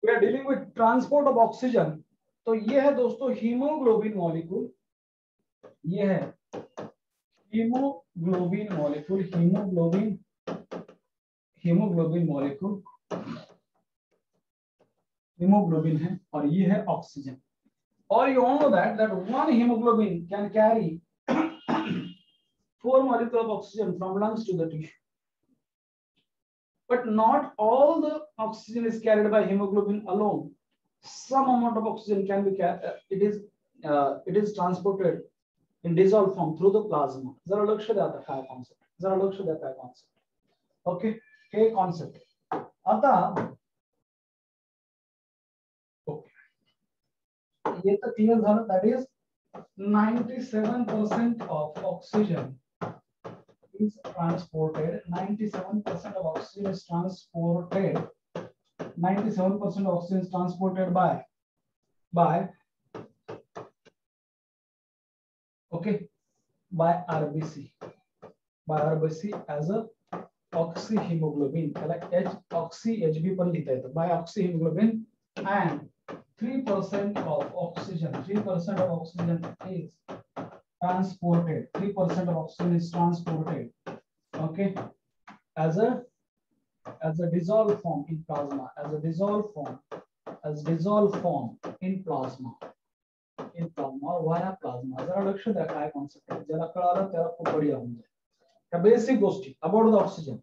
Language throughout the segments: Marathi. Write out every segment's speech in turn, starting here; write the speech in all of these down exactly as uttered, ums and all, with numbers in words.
We are dealing with transport of oxygen. तो ये है दोस्तों हीमोग्लोबिन मॉलिक्यूल, ये है hemoglobin molecule, hemoglobin hemoglobin molecule hemoglobin है, और ये है ऑक्सीजन। और you all know that that one hemoglobin can carry four molecules of oxygen from lungs to the tissue, but not all the oxygen is carried by hemoglobin alone. Some amount of oxygen can be carried, uh, it is uh, it is transported in dissolved form through the plasma. जरा लक्ष द्या आता काय concept, जरा लक्ष द्या काय concept. Okay, हे concept. आता ये तो क्लियर झालं, that is ninety-seven percent of oxygen is transported, ninety-seven percent of oxygen is transported, ninety-seven percent of oxygen is transported by by okay by R B C, by R B C as a oxyhemoglobin, त्याला H oxy H B पण लिहिता येतं, by oxyhemoglobin, and three percent of oxygen, three percent of oxygen is transported, three percent of oxygen is transported, okay, as a as a dissolved form in plasma, as a dissolved form, as dissolved form in plasma, in plasma or via plasma. जरा लक्ष द्या काय कॉन्सेप्ट आहे, ज्याला कळालं त्याला खूप बढिया होऊन जाईल. त्या बेसिक गोष्टी अबाउट द ऑक्सिजन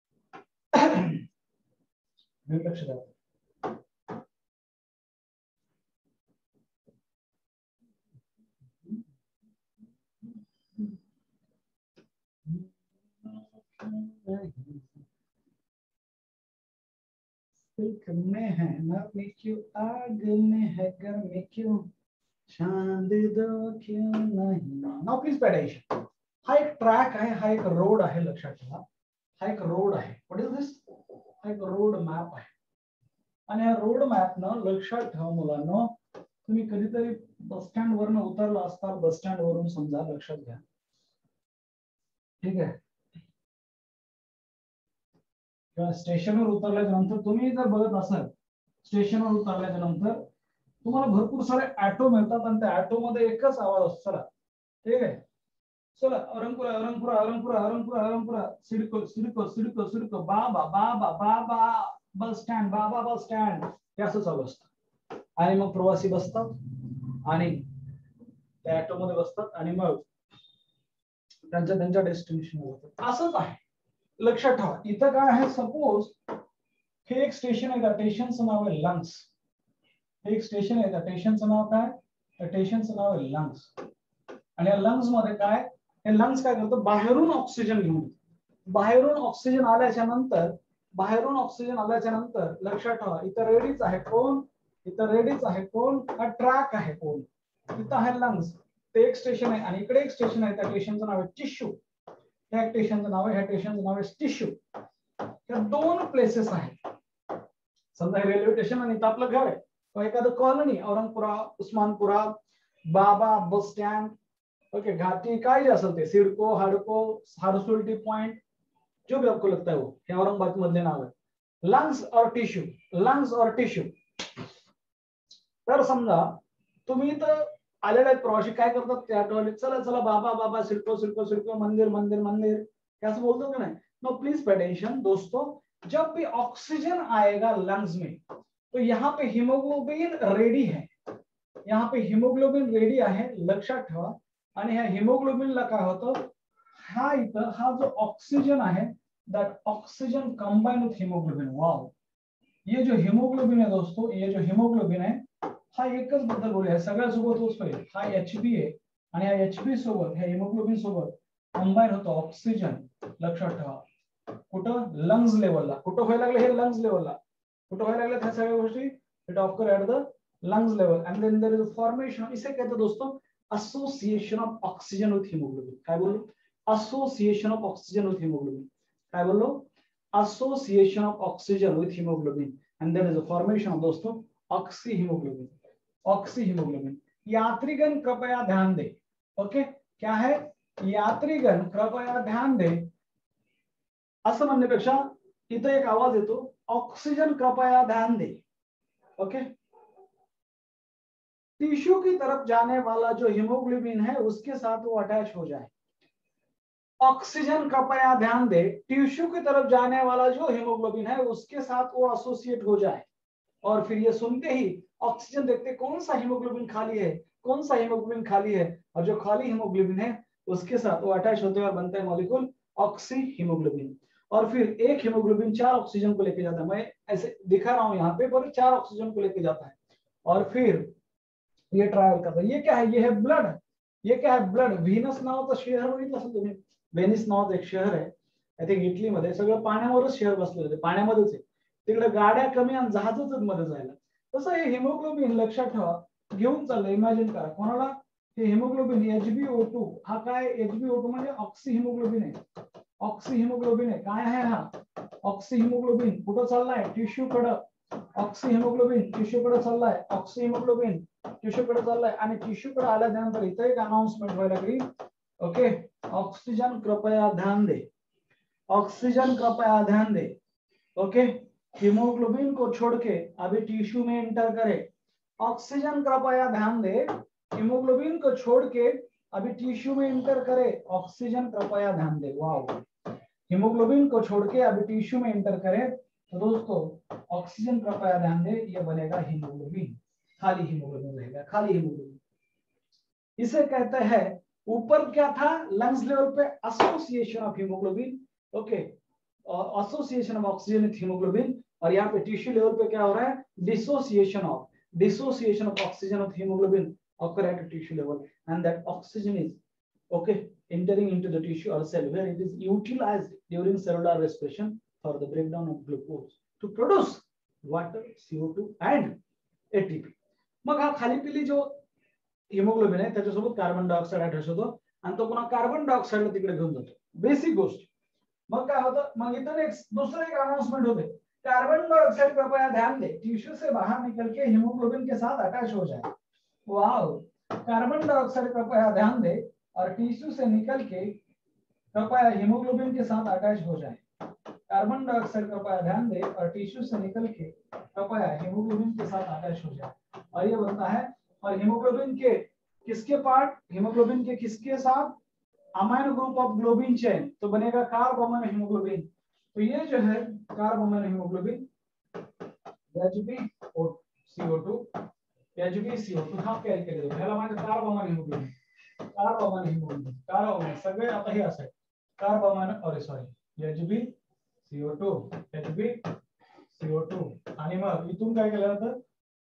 लक्ष द्या. सिल्क में है नमी क्यों, आग में है गर्मी क्यों, चांद दो क्यों नहीं. Now please pay attention. हा एक ट्रॅक आहे, हा एक रोड आहे, लक्षात ठेवा. हा एक रोड आहे. What is this? हा एक रोड मॅप आहे. आणि या रोड मॅप न लक्षात ठेवा मुलांनो, तुम्ही कधीतरी बस स्टँड वरून उतरला असता, बस स्टँड वरून समजा, लक्षात घ्या, ठीक आहे, स्टेशनवर उतरल्याच्या नंतर तुम्ही जर बघत असाल, स्टेशनवर उतरल्याच्या नंतर तुम्हाला भरपूर सारे ऑटो मिळतात आणि त्या ऑटो मध्ये एकच आवाज असतो, चला ठीक आहे, चला औरंगपुरा औरंगपुरा औरंगपुरा औरंगपुरा औरंगपुरा सिडको सिडको सिडको सिडको बाबा बाबा बाबा बस स्टँड, बाबा बस स्टँड, हे असं चालू असतं. आणि मग प्रवासी बसतात आणि त्या ऑटो मध्ये बसतात आणि मग त्यांच्या त्यांच्या डेस्टिनेशनवर जातात. असंच आहे, लक्षात ठेवा. इथं काय आहे, सपोज हे एक स्टेशन आहे, त्या स्टेशनचं नाव आहे लंग्स. हे एक स्टेशन आहे, त्या स्टेशनचं नाव काय, त्या स्टेशनचं नाव आहे लंग्स. आणि या लंग्स मध्ये काय, हे लंग्स काय करतं, बाहेरून ऑक्सिजन घेऊन, बाहेरून ऑक्सिजन आल्याच्या नंतर, बाहेरून ऑक्सिजन आल्याच्या नंतर लक्षात ठेवा, इथं रेडीच आहे कोण, इथं रेडीच आहे कोण, हा ट्रॅक आहे कोण, इथं आहे लंग्स, ते एक स्टेशन आहे, आणि इकडे एक स्टेशन आहे, त्या स्टेशनचं नाव आहे टिश्यू. ह्या स्टेशनचं नाव आहे, ह्या स्टेशनचं नाव आहे टिश्यू. या दोन प्लेसेस आहेत. समजा रेल्वे स्टेशन आणि इथं आपलं घर आहे, एखादं कॉलनी, औरंगपुरा, उस्मानपुरा, बाबा बस स्टँड, ओके, घाटी, काय असेल ते, सिडको, हाडको, हारसूल टी पॉइंट, जो भी आपको लगता है वो, हे औरंगाबाद मधले नाव आहे. लंग्स और टिश्यू, लंग्स और टिश्यू. तर समजा तुम्ही तर आलेले आहेत प्रवासी, काय करतात त्या ऑटोवाले, चला चला बाबा बाबा सिडको सिडको सिडको मंदिर मंदिर मंदिर, कैसे बोलते हो ना. नो प्लीज पे अटेंशन दोस्तों, जब भी ऑक्सीजन आएगा लंग्स में, तो यहाँ पे हीमोग्लोबिन रेडी है, यहाँ पे हीमोग्लोबिन रेडी आहे, लक्षात ठेवा. आणि ह्या हिमोग्लोबिनला काय होतं, हा इथं हा जो ऑक्सिजन आहे, that oxygen combine with hemoglobin. Wow, ये जो हिमोग्लोबिन है दोस्तों, ये जो हिमोग्लोबिन है, हा एकच बद्दल बोलूया, सगळ्यासोबत होच पाहिजे. हा एचबी आहे आणि या एचबी सोबत, ह्या हिमोग्लोबिन सोबत कंबाइन होतो ऑक्सिजन. लक्षात ठेवा, कुठं, लंग्स लेवलला. कुठं व्हायला लागलं हे, लंग्स लेवलला. कुठं व्हायला लागलं ह्या सगळ्या गोष्टी, it occur at the lungs level. And then there is a formation, इसे कहते हैं दोस्तों association of oxygen with hemoglobin. काय बोललो, association of oxygen with hemoglobin. काय बोललो, association of oxygen with hemoglobin. And there is a formation of दोस्तों ऑक्सी हिमोग्लोबिन. Oxy hemoglobin. यात्रीगण कृपया ध्यान दे, ओके, क्या है, यात्रीगण कृपया ध्यान दे, असं म्हणण्यापेक्षा इथं एक आवाज येतो, ऑक्सिजन कृपया ध्यान दे. ओके, टिश्यू की तरफ जाने वाला जो हीमोग्लोबिन है उसके साथ वो अटैच हो जाए। ऑक्सीजन कृपया ध्यान दे, टिश्यू की तरफ जाने वाला जो हीमोग्लोबिन है उसके साथ वो एसोसिएट हो जाए, और फिर ये सुनते ही ऑक्सीजन देखते कौन सा हीमोग्लोबिन खाली है, कौन सा हीमोग्लोबिन खाली है, और जो खाली हीमोग्लोबिन है उसके साथ वो अटैच होते हैं और बनता है मॉलिक्यूल ऑक्सी हीमोग्लोबिन। और फिर एक हीमोग्लोबिन चार ऑक्सीजन को लेके जाता है, मैं ऐसे दिखा रहा हूं यहाँ पे, पर चार ऑक्सीजन को लेके जाता है और फिर ये ट्रैवल करता है। ये क्या है? ये है ब्लड। ये क्या है? ब्लड। व्हीनस नावाचं शहर बघितलं असेल तुम्ही, व्हेनिस नावाचं एक शहर आहे, आय थिंक इटलीमध्ये, सगळं पाण्यावरच शहर बसलेलं आहे, पाण्यामध्येच आहे, तिकडे गाड्या कमी आणि जहाजच मध्ये जायला। तसं हे हिमोग्लोबिन लक्षात ठेवा, घेऊन चाललंय, इमॅजिन करा कोणाला, हे hemoglobin H B O two, हा काय एच बी ओ टू म्हणजे ऑक्सी हिमोग्लोबिन आहे, ऑक्सी हिमोग्लोबिन आहे, काय आहे हा ऑक्सी हिमोग्लोबिन, कुठं चाललाय टिश्यू कडे, ऑक्सी हिमोग्लोबिन टिश्यू कडे चाललाय, ऑक्सी हिमोग्लोबिन टिश्यू कडे चाललाय, आणि टिश्यू कडे आल्यानंतर इथे एक अनाउन्समेंट व्हायला लागली, ओके, ऑक्सीजन कृपया ध्यान दे, ऑक्सीजन कृपया ध्यान दे, ओके, हीमोग्लोबिन को छोड़ के अभी टिश्यू में एंटर करे, ऑक्सीजन कृपया ध्यान दे, हीमोग्लोबिन को छोड़ के अभी टिश्यू में एंटर करे, ऑक्सीजन कृपया ध्यान दे। वाओ, हीमोग्लोबिन को छोड़ के अभी टिश्यू में एंटर करे, तो दोस्तों ऑक्सीजन कृपया ध्यान दे, ये बनेगा हीमोग्लोबिन, खाली हीमोग्लोबिन रहेगा, खाली हीमोग्लोबिन। इसे कहते हैं, ऊपर क्या था लंग्स लेवल पे association of hemoglobin, okay, association of oxygen with hemoglobin, और यहाँ पे टिश्यू लेवल पे क्या हो रहा है, dissociation of dissociation of oxygen of hemoglobin occur at a tissue level, and that oxygen is, okay, entering into the tissue or cell where it is utilized during cellular respiration for the breakdown of glucose to produce water, C O two and A T P. मग हा खाली पिली जो हिमोग्लोबिन आहे त्याच्यासोबत कार्बन डायऑक्साइड अटॅच होतो आणि तो पुन्हा कार्बन डायऑक्साइडला तिकडे घेऊन जातो, बेसिक गोष्ट। मग काय होतं, मग इथं एक दुसरं एक अनाउन्समेंट होते, कार्बन डाइऑक्साइड कृपया ध्यान दे, टिश्यू से बाहर निकल के हीमोग्लोबिन के साथ अटैच हो जाए। वाओ, कार्बन डाइऑक्साइड कृपया ध्यान दे और टिश्यू से निकल के कृपया हीमोग्लोबिन के साथ अटैच हो जाए, कार्बन डाइऑक्साइड कृपया ध्यान दे और टिश्यू से निकल के कृपया हीमोग्लोबिन के साथ अटैच हो जाए, और ये बनता है, और हीमोग्लोबिन के किसके पार्ट, हीमोग्लोबिन के किसके साथ, amino group of globin chain, तो बनेगा कार्ब अमाइनो हीमोग्लोबिन। तो ये जो है carb amino hemoglobin H B O C O two, H B C O two हा कॅरी केले जातो, ह्याला म्हणजे carb amino hemoglobin, carb amino hemoglobin, carb amino सगळे आता हे असं कार्ब अमाइनो, अरे sorry H B C O two, H B C O two, आणि मग इथून काय केलं जातं,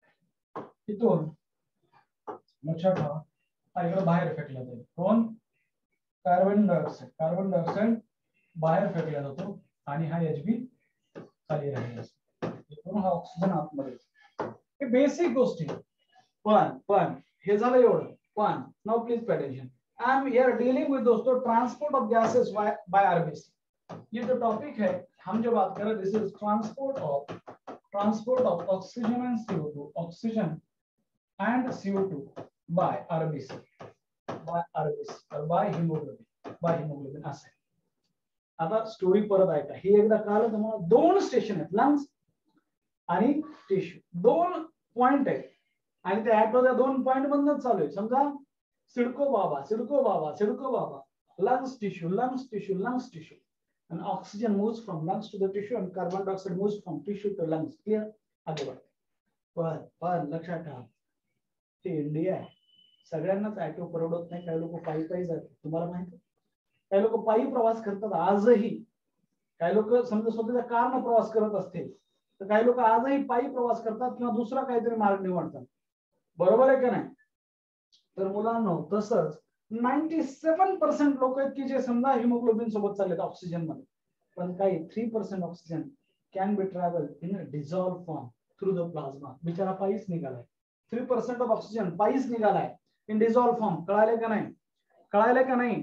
इथून लक्षात ठेवा हा इकडे बाहेर फेकला जातो, कोण, कार्बन डायऑक्साइड, कार्बन डायऑक्साइड बाहेर फेकला जातो आणि हा एच बी खाली राहिला असतो, हा ऑक्सिजन आतमध्ये, हे बेसिक गोष्टी। पण पण हे झालं एवढं, पण now please pay attention, I am here dealing with दोस्तों transport of gases by RBC. ये जो टॉपिक है हम जो बात कर रहे हैं, this is transport of transport of oxygen and C O two, oxygen and C O two by RBC, by RBC और बाय हिमोग्लोबिन, बाय हिमोग्लोबिन असं। आता स्टोरी परत ऐका, ही एकदा कळलं तुम्हाला, दोन स्टेशन आहेत, लंग्स आणि टिश्यू, दोन पॉइंट आहेत, आणि त्या ऍटोच्या दोन पॉइंट मधूनच चालू आहे, समजा सिडको बाबा, सिडको बाबा, सिडको बाबा, lungs tissue, lungs tissue, lungs tissue, and oxygen moves from lungs to the tissue and carbon dioxide moves from tissue to lungs, clear? आगे बढ़ते, पण पण लक्षात ठेवा, हे इंडिया आहे, सगळ्यांनाच ऍटो परवडत नाही, काही लोक पायी पायी जातात, तुम्हाला माहिती आहे, काही लोक पायी प्रवास करतात आजही, काही लोक समजा स्वतःच्या कारने प्रवास करत असतील, तर काही लोक आजही पायी प्रवास करतात किंवा दुसरा काहीतरी मार्ग निवडतात, बरोबर आहे का नाही? तर मुलांनो तसंच सत्त्याण्णव पर्सेंट लोक आहेत की जे समजा हिमोग्लोबिन सोबत चाललेत ऑक्सिजन मध्ये, पण काही तीन percent oxygen can be travel in a dissolve form through the plasma, बिचारा पायीच निघालाय, तीन पर्सेंट ऑफ ऑक्सिजन पायीच निघालाय इन डिझॉल्व फॉर्म, कळाले का नाही, कळाले का नाही?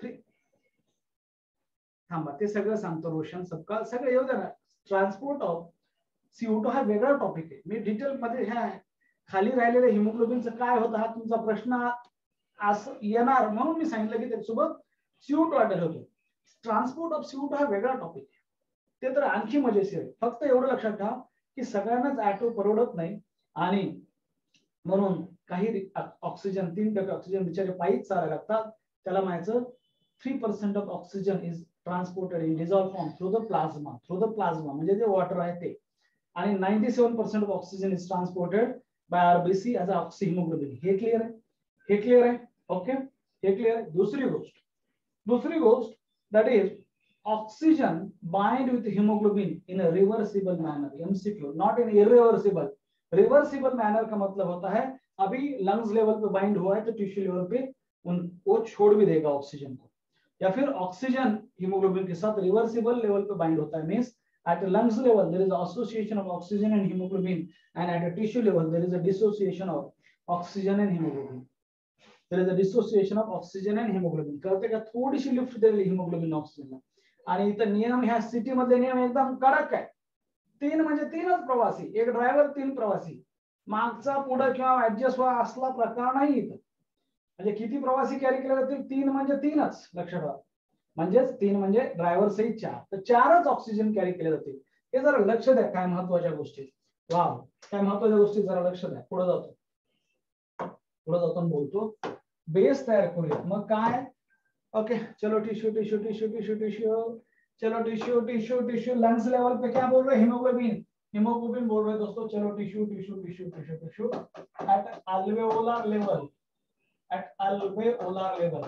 थांबा ते सगळं सांगतो रोशन, सबका सगळं येऊ द्या, ट्रान्सपोर्ट ऑफ सीओ टू हा वेगळा टॉपिक आहे, मी डिटेल मध्ये ह्या खाली राहिलेल्या हिमोग्लोबिनचं काय होतं हा तुमचा प्रश्न असं येणार, म्हणून मी सांगितलं की त्याच्यासोबत सीओ टू अटॅच होतो। ट्रान्सपोर्ट ऑफ सीओ टू हा वेगळा टॉपिक आहे, ते तर आणखी मजेशीर आहे, फक्त एवढं लक्षात ठेवा की सगळ्यांनाच ऍटो परवडत नाही, आणि म्हणून काही ऑक्सिजन तीन टक्के ऑक्सिजन बिचारे पायीच चालायला लागतात. त्याला म्हणायचं three percent of oxygen is transported in dissolve form through the plasma through the plasma म्हणजे जे वॉटर आहे ते. आणि ninety seven percent of oxygen is transported by RBC as a oxy hemoglobin. हे क्लिअर आहे, हे क्लिअर आहे. ओके, हे क्लिअर आहे. दुसरी गोष्ट दुसरी गोष्ट that is oxygen bind with hemoglobin in a reversible manner. MCQ, not in irreversible. Reversible manner का मतलब होता है अभी लंग्स लेवल पे बाइंड हुआ है तो टिश्यू लेवल पे उनको छोड़ भी देगा ऑक्सीजन को, या फिर ऑक्सीजन हीमोग्लोबिन के साथ रिवर्सिबल लेवल पे बाइंड होता है. Means at a lungs level there is association of oxygen and hemoglobin, and at a tissue level there is a dissociation of oxygen and hemoglobin. There is a dissociation of oxygen and hemoglobin. कळते का? थोडीशी लिफ्ट दिली हिमोग्लोबिन ऑक्सिजनला. आणि इथं नियम ह्या सिटी मधले नियम एकदम कडक आहे. तीन म्हणजे तीनच प्रवासी, एक ड्रायव्हर तीन प्रवासी. मागचा पुढे किंवा ऍडजस्ट व्हा असला प्रकार नाही इथं. म्हणजे किती प्रवासी कॅरी केले जातील? तीन म्हणजे तीनच, लक्षात ठेवा. म्हणजेच तीन म्हणजे ड्रायव्हर सहित चार, तर चारच ऑक्सिजन कॅरी केले जातील. हे जरा लक्ष द्या, काय महत्वाच्या गोष्टी. वाव, काय महत्वाच्या गोष्टी जरा लक्ष द्या. पुढे जातो पुढे जातो बोलतो बेस तयार करूया. मग काय? ओके, चलो tissue tissue tissue tissue tissue चलो tissue tissue tissue lungs level पे क्या बोल रहे हैं? हिमोग्लोबिन हिमोग्लोबिन बोल रहे हैं दोस्तों. चलो tissue tissue tissue tissue tissue at alveolar level at alveolar level.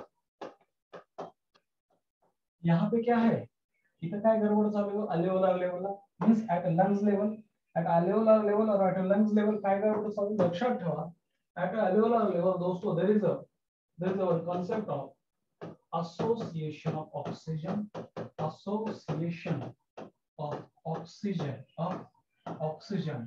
यहाँ पे क्या है? इतना क्या गड़बड़ चालू है? Alveolar level means at lungs level, at alveolar level और एट लंग्स लेवल काय गड़बड़ चालू? लक्षात ठेवा, एट अल्वेओलर लेवल दोस्तों there is a there is a concept of association of oxygen association of oxygen of oxygen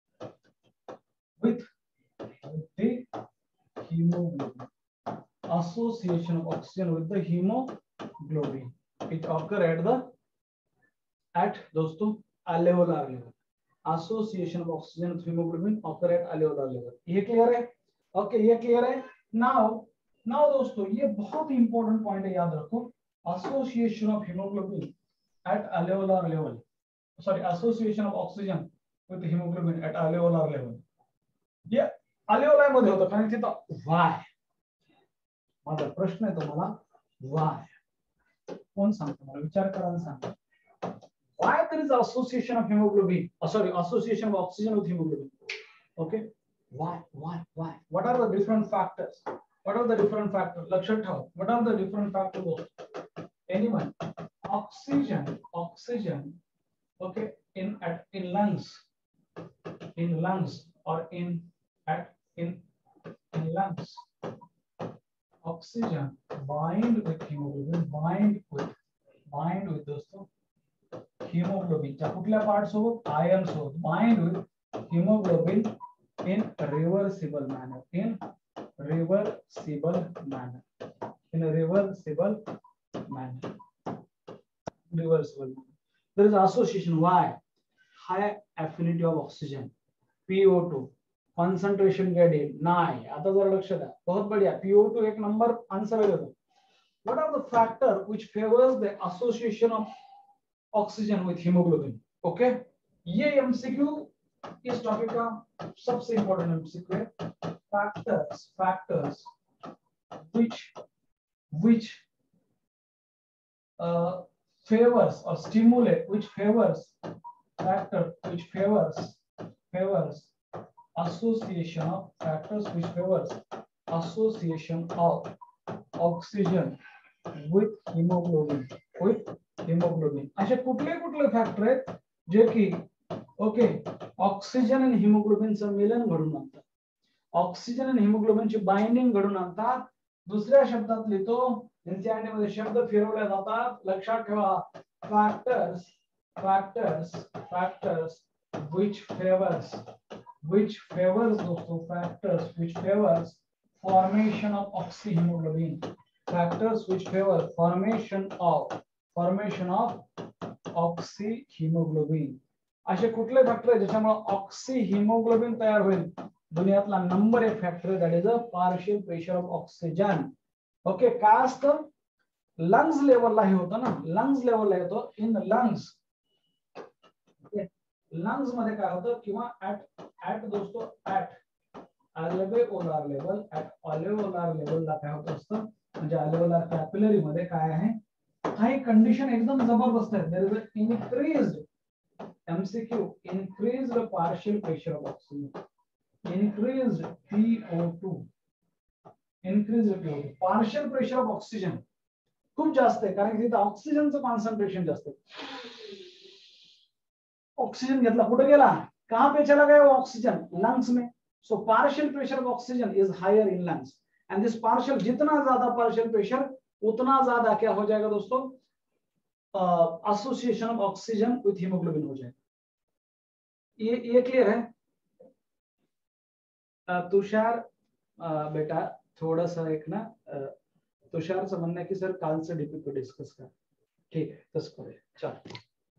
with the hemoglobin. Association of oxygen with the hemoglobin. It occur at the at दोस्तों alveolar level. Association of oxygen with hemoglobin occur at alveolar level. ये क्लियर है? ओके, ये क्लियर है. नाउ नाउ दोस्तों ये बहुत इंपॉर्टेंट पॉइंट है, याद रखो. Association of hemoglobin at alveolar level, sorry association of oxygen with hemoglobin at alveolar level. ये अल्वेओलर मध्ये होतं, कारण तिथं वाय. माझा प्रश्न आहे तुम्हाला, वाय कोण सांगतो? मला विचार करा आणि सांगा. why there is association of hemoglobin, oh, sorry association of oxygen with hemoglobin. Okay, why why why what are the different factors? What are the different factors? लक्षात ठेवा, what are the different factors? Anyone? Oxygen, oxygen, okay, in at in lungs, in lungs or in at in in lungs, oxygen bind with hemoglobin, bind with bind with दोस्तों hemoglobin च्या कुठल्या पार्ट सोबत? आयन सोबत. bind with hemoglobin in reversible manner, in reversible manner, in a reversible manner, reversible manner. There is association. Why? High affinity of oxygen, P O two, concentration gradient नाही. आता जरा लक्ष द्या, बहुत बढ़िया. P O two एक नंबर आंसर है. What are the factor which favors the association of oxygen with hemoglobin? Okay, ये एमसीक्यू इस टॉपिक का सबसे इंपॉर्टेंट एमसीक्यू है. factors factors which which uh, favors or stimulate, which favors factor which favors favors association of factors which favors association of oxygen with hemoglobin with hemoglobin. असे कुठले कुठले फॅक्टर आहेत जे की ओके ऑक्सिजन आणि हिमोग्लोबिनचं मिलन घडून आणतात, ऑक्सिजन आणि हिमोग्लोबिनची बाइंडिंग घडून आणतात. दुसऱ्या शब्दात लिहितो, एनसीईआरटी मध्ये शब्द फिरवले जातात. लक्षात ठेवा, factors factors factors which favors which favors दोस्तों factors which favors formation of oxyhemoglobin, factors which favor formation of formation of oxyhemoglobin. असे कुठले फॅक्टर आहे ज्याच्यामुळे ऑक्सीहिमोग्लोबिन तयार होईल? दुनियातला नंबर एक factor that is a partial pressure of oxygen. Okay, काय असतं? लंग्स लेवलला हे होतं ना, लंग्स लेवलला येतो. इन लंग्स लंग्स मध्ये काय होतं किंवा ऍट ऍट दोस्तों at alveolar level at alveolar लेवलला काय होत असतं म्हणजे अल्वेओलार कॅपिलरी मध्ये काय आहे काही कंडिशन एकदम जबरदस्त आहे. There is a increased MCQ increased partial pressure of oxygen, increased P O two, increased P O two. Partial pressure of oxygen खूप जास्त आहे कारण की तिथे ऑक्सिजनचं कॉन्सन्ट्रेशन जास्त आहे. ऑक्सीजन घेतला कुठे गेला, कहां पे चला गया वो ऑक्सीजन, लंग्स में. So partial pressure of oxygen is higher in lungs and this partial, जितना ज्यादा पार्शियल प्रेशर उतना ज्यादा क्या हो जाएगा दोस्तों, association of oxygen with hemoglobin हो जाएगा. ये ये क्लियर है. uh, तुषार uh, बेटा थोड़ा सा एक ना uh, तुषारचं म्हणणं आहे की सर कालचं डीपीपी डिस्कस करा. ठीक आहे तसं करूया. चल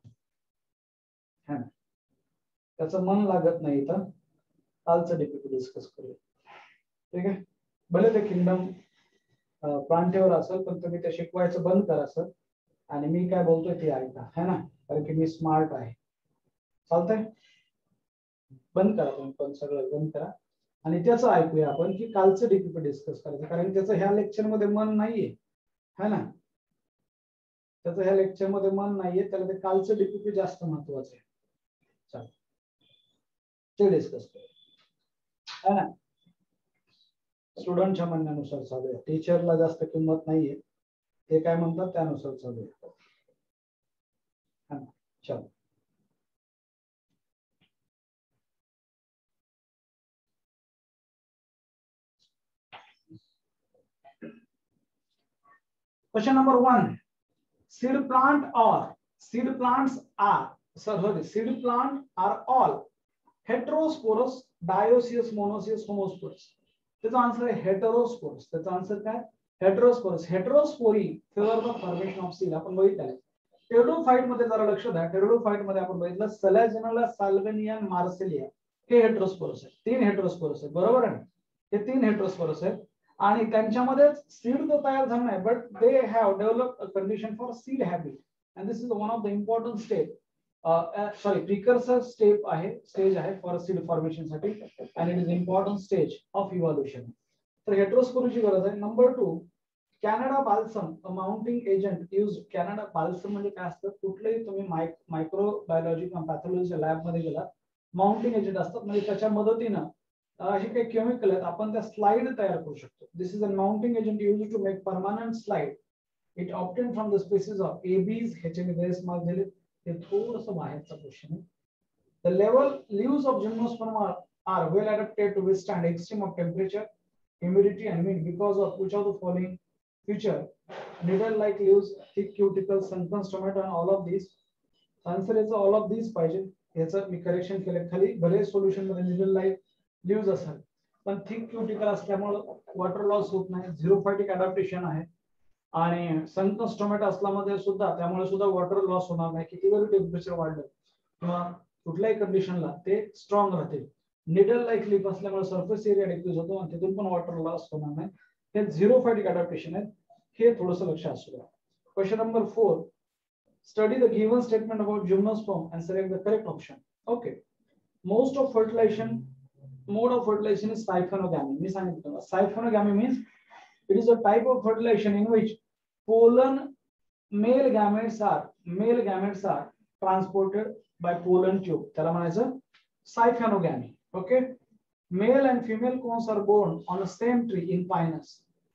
त्याचं मन लागत नाही तर कालचं डीपीपी डिस्कस करूया. ठीक आहे. भले ते किंगडम प्रांतीवर असेल पण तुम्ही ते शिकवायचं बंद करा सर आणि मी काय बोलतोय ते ऐका है ना, कारण की मी स्मार्ट आहे. चालतंय. बंद करा तुम्ही पण सगळं बंद करा आणि त्याचं ऐकूया आपण की कालचं डीपीपी डिस्कस करायचं कारण त्याचं ह्या लेक्चर मध्ये मन नाहीये है ना, त्याचं ह्या लेक्चर मध्ये मन नाहीये, त्याला ते कालचं डीपीपी जास्त महत्वाचं आहे. चल ते डिस्कस करू है ना. स्टुडंटच्या म्हणण्यानुसार चालूया, टीचरला जास्त किंमत नाहीये, ते काय म्हणतात त्यानुसार चालूया. चल question number one. Seed plant or seed plants are sorry seed plant are all heterosporous, dioecious, monoecious, homosporous. त्याचा आन्सर आहे हेटेरोस्पोरस. त्याचा आन्सर काय heterosporous. Heterospory favour the formation of seed आपण बघितलं. टेरिडोफाइट मध्ये जरा लक्ष द्या. टेरिडोफाइट मध्ये आपण बघितलं सॅलेजिनला, साल्वेनिया, मार्सेलिया हे हेटेरोस्पोरस आहे. तीन हेटेरोस्पोरस आहे बरोबर आहे. हे तीन हेटेरोस्पोरस आहेत आणि त्यांच्यामध्ये सीड तो तयार झाला नाही but they have developed a condition for seed habit and this is one of the important step sorry precursor step आहे स्टेज आहे फॉर सीड फॉर्मेशन साठी and it is important stage of evolution. तर हेटेरोस्पोरीची गरज आहे. Number two Canada balsam a mounting agent use. Canada balsam म्हणजे काय असतं, कुठलेही तुम्ही मायक्रो बायोलॉजी किंवा पॅथॉलॉजीच्या लॅब मध्ये गेला माउंटिंग एजंट असतात म्हणजे त्याच्या मदतीनं असे काही केमिकल आहेत आपण त्या स्लाइड तयार करू शकतो. This is a mounting agent used to make permanent slide. It obtain from the species of Abies. ह्याचे मी ग्रेस मार्क दिले, ते थोडंसं बाहेरचा क्वेश्चन आहे. The level leaves of gymnosperm are well adapted to withstand extreme of temperature, humidity and wind because of which of the following feature needle like leaves, thick cuticles, sunken stomata and all of these. Answer याचा ऑल ऑफ दीज पाहिजे. याचं मी करेक्शन केलं खाली. बरेच सोल्युशन मध्ये needle like लीव्स असतात पण थिक क्युटिकल असल्यामुळे वॉटर लॉस होत नाही, झिरोफायटिक अडॅप्टेशन आहे आणि संकन स्टोमॅटा असल्यामध्ये सुद्धा त्यामुळे सुद्धा वॉटर लॉस होणार नाही. किती जरी टेम्परेचर वाढलं किंवा कुठल्याही कंडिशनला ते स्ट्रॉंग राहते. निडल लाईक लीफ असल्यामुळे सरफेस एरिया डिक्रीज होतो आणि तिथून पण वॉटर लॉस होणार नाही. हे झिरोफायटिक अडॅप्टेशन आहे, हे थोडंसं लक्षात असू द्या. Question number four. Study the given statement about gymnosperm and select the correct option. Okay. Most of fertilization mode of fertilization is siphonogamy. मी सांगितलं siphonogamy means it is a type of fertilization in which pollen male gametes are male gametes are transported by pollen tube. त्याला म्हणायचं siphonogamy. Okay. Male and female cones are born on the same tree in Pinus.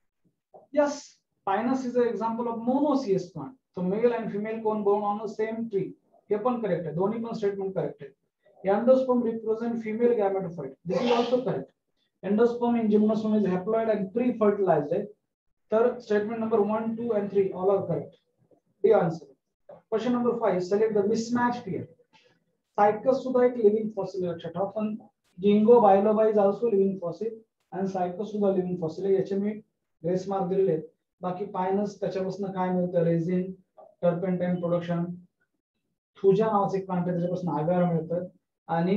Yes, Pinus is an example of monoecious plant. So male and female cone born on the same tree. हे पण करेक्ट आहे. दोन्ही पण स्टेटमेंट करेक्ट आहे. Endosperm represent female gametophyte. This is also correct. Endosperm in gymnosperm is haploid and pre-fertilized. Third statement number one, two, and three all are correct. The answer. Question number five. Select the mismatch pair. Cycus सुद्धा एक living fossil लक्षात ठेवा. पण Ginkgo biloba is also living fossil and Cycus सुद्धा living fossil. याचे मी ग्रेस मार्क दिलेले. बाकी Pinus त्याच्यापासून काय मिळतं, रेझिन, टर्पेंटाइन प्रोडक्शन. थुजा नावाचे एक प्लांट आहे त्याच्यापासून आगार मिळतं आणि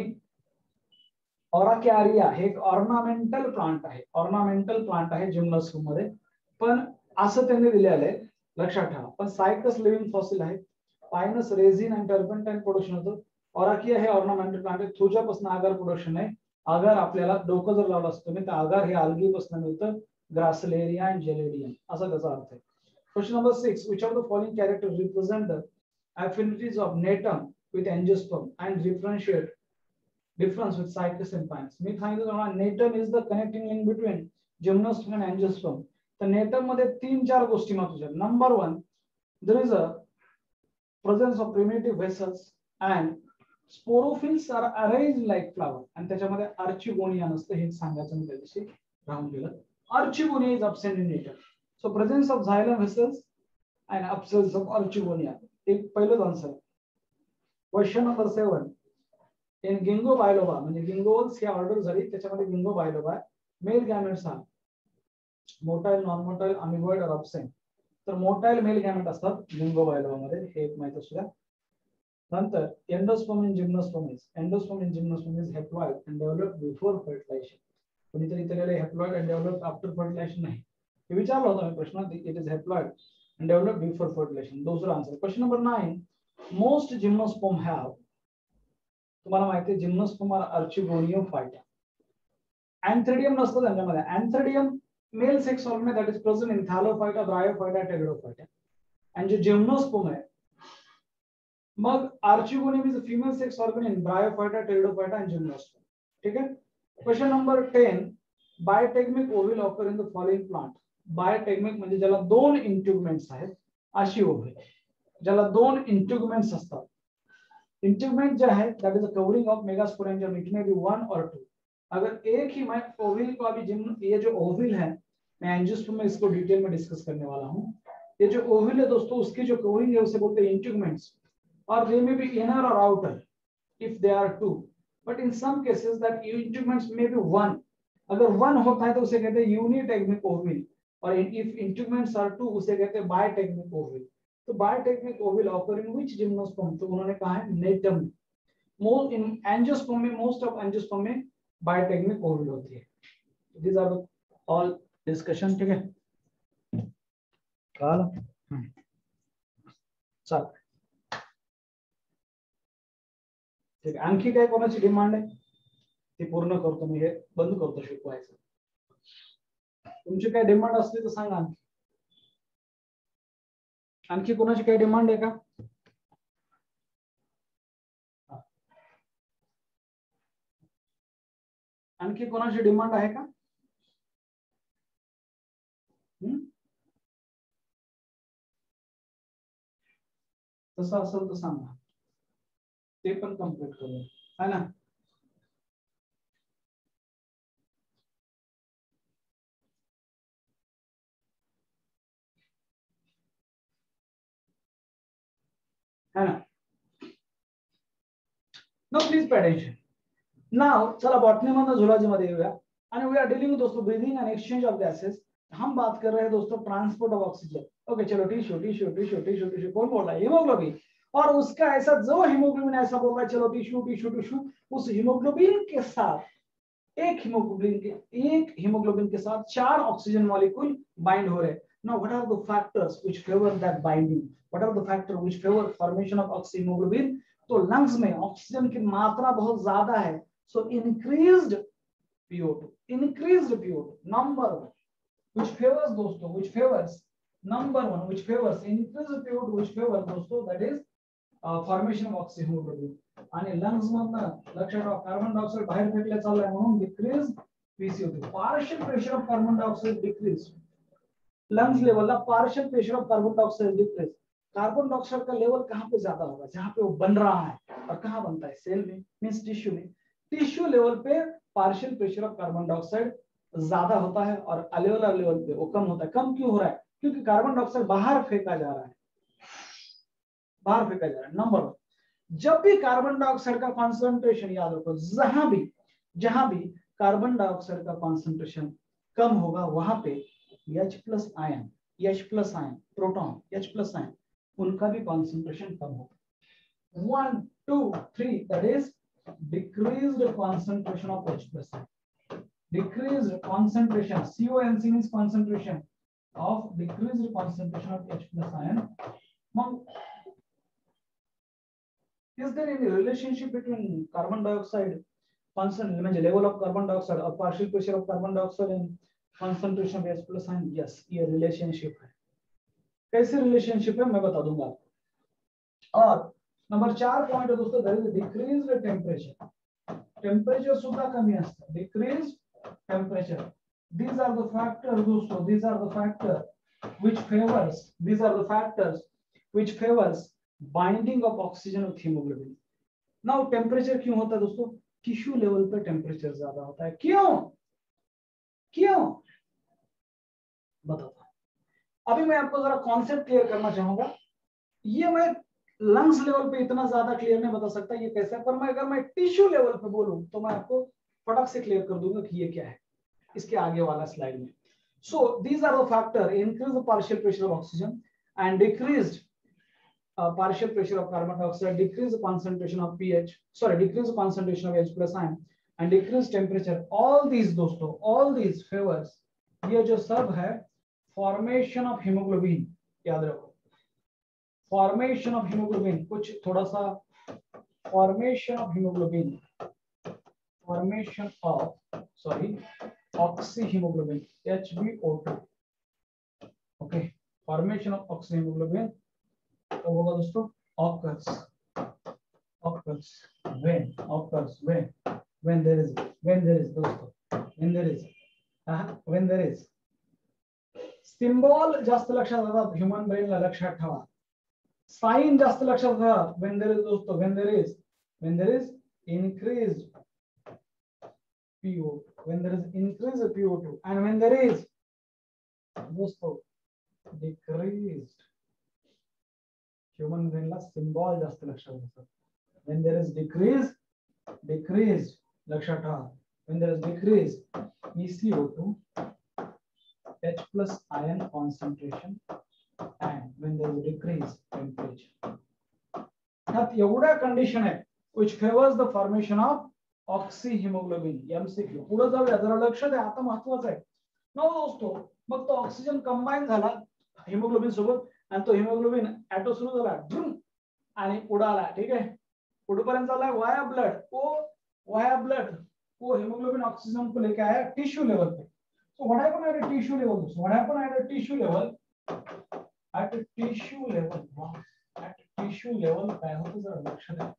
ऑराकॅरिया हे एक ऑर्नामेंटल प्लांट आहे. ऑर्नामेंटल प्लांट आहे जिम्नोस्पर्म मध्ये पण असं त्यांनी दिलेलं आहे लक्षात ठेवा. पण सायकस लिव्हिंग फॉसिल आहे. पायनस रेझिन आणि टर्पेंटाइन प्रोडक्शन होतं. ऑराकिया हे ऑर्नामेंटल प्लांट आहे. थोच्यापासून आगार प्रोडक्शन आहे. आगार आपल्याला डोकं जर लावलं असतं तुम्ही तर आगार हे algae पासून मिळतं. ग्रासिलेरिया and जेलेडियम असा त्याचा अर्थ आहे. Question number six, which of the following characters represent the affinities of natum with angiosperm and differentiate difference with cycles and pines? मी सांगितलं तुम्हाला natum is the connecting link between gymnosperm and angiosperm. तर natum मध्ये तीन चार गोष्टी महत्त्वाच्या आहेत. Number one, there is a presence of primitive vessels and sporophylls are arranged like flower. आणि त्याच्यामध्ये आर्चिगोनिया नसतं हे सांगायचं मी त्याच्याशी राहून गेलं. Archegonia is absent in nature. So presence of xylem vessels and absence of archegonia. एक पहिलं answer. Question number seven, in Ginkgo biloba म्हणजे गिंगोल्स ही ऑर्डर झाली त्याच्यामध्ये गिंगो बायलोबा मेल गॅमेट्स हा मोटाईल नॉन मोटाईल अमिगॉइड और अब्सेंट. तर मोटाईल मेल गॅमेट असतात गिंगो बायलोबा मध्ये हे एक माहिती असू द्या. नंतर endosperm in gymnosperm is endosperm in gymnosperm is haploid and developed before fertilization. कोणीतरी इथे लिहिलंय haploid and developed after fertilization. नाही, हे विचारलं होतं मी प्रश्न. It is haploid and developed before fertilization. दुसरा answer. Question number nine, most gymnosperm have, तुम्हाला माहिती आहे जिम्नोस्पर्म आर आर्चिगोनियोफाइटा. अँथ्रेडियम नसतं त्यांच्यामध्ये. Antheridium male sex organ that is present in thallophyta, bryophyta, pteridophyta. आणि जे जिम्नोस्पर्म आहे मग archegonium is a female sex organ in bryophyta, pteridophyta and gymnosperm. ठीक है. Question number ten, bitegmic ovule occur in the following plant. Bitegmic म्हणजे ज्याला दोन इंट्युगमेंट्स आहेत अशी ओव्हिल, ज्याला दोन इंट्युगमेंट्स असतात. इंट्युगमेंट जे आहे that is a covering of megasporangium, it may be one और टू. अगर एक ही मैं ओव्हिल को अभी जिम ये जो ओव्हिल है मैं एंजियोस्पर्म में इसको डिटेल में डिस्कस करने वाला हूँ. ये जो ओव्हिल है दोस्तों उसकी जो कवरिंग है उसे बोलते हैं इंट्युगमेंट्स. Or they may be inner or outer if they are two, but in some cases that integuments may be one. अगर one होता है तो उसे कहते हैं यूनिटेक्निक ओव्हिल, और if integuments are two उसे कहते हैं बायोटेक्निक ओव्हिल. तो bitegmic ovule occur in which gymnosperm, तो उन्होंने कहा है नेटम. मोस्ट इन एंजियोस्पर्म में, मोस्ट ऑफ एंजियोस्पर्म में बायोटेक्निक ओव्हिल होती है. These are all discussion. ठीक है. काल चल ठीक आहे. आणखी काय कोणाची डिमांड आहे ती पूर्ण करतो मी. हे बंद करतो शिकवायचं. तुमची काय डिमांड असली तर सांगा. आणखी कोणाची काय डिमांड आहे का? आणखी कोणाची डिमांड आहे का? तसं असेल तर सांगा, ते पण कंप्लीट करूया है ना. है ना. No please pay attention. Now चला बॉटनी मधून झुलॉजी मध्ये येऊया. आणि वी आर डीलिंग विथ दोस्तों breathing and exchange of gases. हम बात कर रहे हैं दोस्तों ट्रांसपोर्ट ऑफ ऑक्सीजन. ओके चलो, tissue tissue tissue tissue tissue कौन बोल रहा है? हीमोग्लोबिन. और उसका ऐसा जो हीमोग्लोबिन ऐसा बोल रहा है चलो टिश्यू टिश्यू टिश्यू, उस हीमोग्लोबिन के साथ एक हीमोग्लोबिन के एक हीमोग्लोबिन के साथ चार ऑक्सीजन मॉलिक्यूल बाइंड हो रहे हैं. Now what are the factors which favour that binding? What are the factor which favour formation of oxyhaemoglobin? तो लंग्स में ऑक्सीजन की मात्रा बहुत ज्यादा है, so increased P O two, increased P O two. Number one, which favors दोस्तों, which favors number one, which favors increased P O two, which favors दोस्तों that is uh, formation of oxyhemoglobin. आणि lungs मधनं लक्षात ठेवा कार्बन डायऑक्साइड बाहेर फेकले चाललाय म्हणून decrease P C O two. Partial pressure of carbon dioxide decrease. lungs level ला partial pressure of carbon dioxide decrease. Carbon dioxide का लेवल कहाँ पे ज्यादा होगा? जहाँ पे वो बन रहा है. और कहाँ बनता है? सेल में, मींस टिश्यू में. टिश्यू लेवल पे partial pressure of carbon dioxide ज्यादा होता है और अल्वेओलर लेवल पे वो कम होता है. कम क्यों हो रहा है? क्योंकि कार्बन डाइऑक्साइड बाहर फेंका जा रहा है, बाहर फेंका जा रहा है. नंबर वन, जब भी कार्बन डाइऑक्साइड का कॉन्सेंट्रेशन, याद रखो, जहां भी जहां भी कार्बन डाइऑक्साइड का कॉन्सेंट्रेशन कम होगा वहां पे H plus ion, H plus ion, proton, H plus ion, उनका भी कॉन्सेंट्रेशन कम होगा. One two three, that is decreased concentration of H plus ion. Decreased concentration, C O N C means concentration of decreased concentration of H plus ion. मग Is there any relationship between carbon dioxide concentration, म्हणजे level of carbon dioxide or partial pressure of carbon dioxide and concentration of H plus ion? Yes, ये relationship है. कैसे relationship है मैं बता दूंगा आपको. और नंबर चार पॉइंट है दोस्तों, there is a decreased temperature. Temperature सुद्धा कमी असतं. Decreased temperature. These are the factors दोस्तों. These are the factors which favors. These are the factors which favors binding of oxygen with hemoglobin. Now temperature क्यों होता है दोस्तों? टिश्यू लेवल पे टेम्परेचर ज्यादा होता है. क्यों क्यों बताता हूं. अभी मैं आपको जरा कॉन्सेप्ट क्लियर करना चाहूंगा. ये मैं लंग्स लेवल पे इतना ज्यादा क्लियर नहीं बता सकता ये कैसे, पर मैं अगर मैं टिश्यू लेवल पे बोलूं तो मैं आपको फटाक से क्लियर कर दूंगा कि ये क्या है इसके आगे वाला स्लाइड में. So these are the factor increase the partial pressure of oxygen and decreased Uh, partial pressure of carbon dioxide, decrease the concentration of pH, sorry, decrease the concentration of H plus ion, and decrease temperature. All these दोस्तों, all these favors, ये जो सब है formation of hemoglobin, याद रखो. Formation of hemoglobin, कुछ थोड़ा सा formation of hemoglobin, formation of, sorry, oxyhemoglobin, H B O two. Okay, formation of oxyhemoglobin. तो होगा दोस्तों occurs occurs when occurs when when there is when there is दोस्तों when there is uh, when there is symbol जास्त लक्षात राहतात. ह्यूमन ब्रेन ला लक्षात ठेवा. साइन जास्त लक्षात ठेवा. when there is दोस्तों when there is when there is increased P O when there is increased P O two and when there is दोस्तों decreased ह्यूमन ब्रेन ला सिंबॉल जास्त लक्षात येतात. when there is decrease decrease लक्षात ठेवा. when there is decrease P C O two H plus ion concentration and when there is decrease temperature. ह्यात एवढ्या कंडिशन आहे which favors the formation of oxyhemoglobin. M C Q पुढे जाऊया जरा लक्ष द्या. आता महत्त्वाचं आहे ना दोस्तों. मग तो ऑक्सिजन कंबाईन झाला हिमोग्लोबिन सोबत आणि तो हिमोग्लोबिन ऍटो सुरू झाला आणि उडाला. ठीक आहे, पुढेपर्यंत चालला वाया ब्लड. वो वाया ब्लड वो हिमोग्लोबिन ऑक्सीजन को लेके आया टिश्यू लेवल पे. So what happened at tissue level? What happened at tissue level? At tissue level at tissue level काय होतं जरा लक्ष द्या.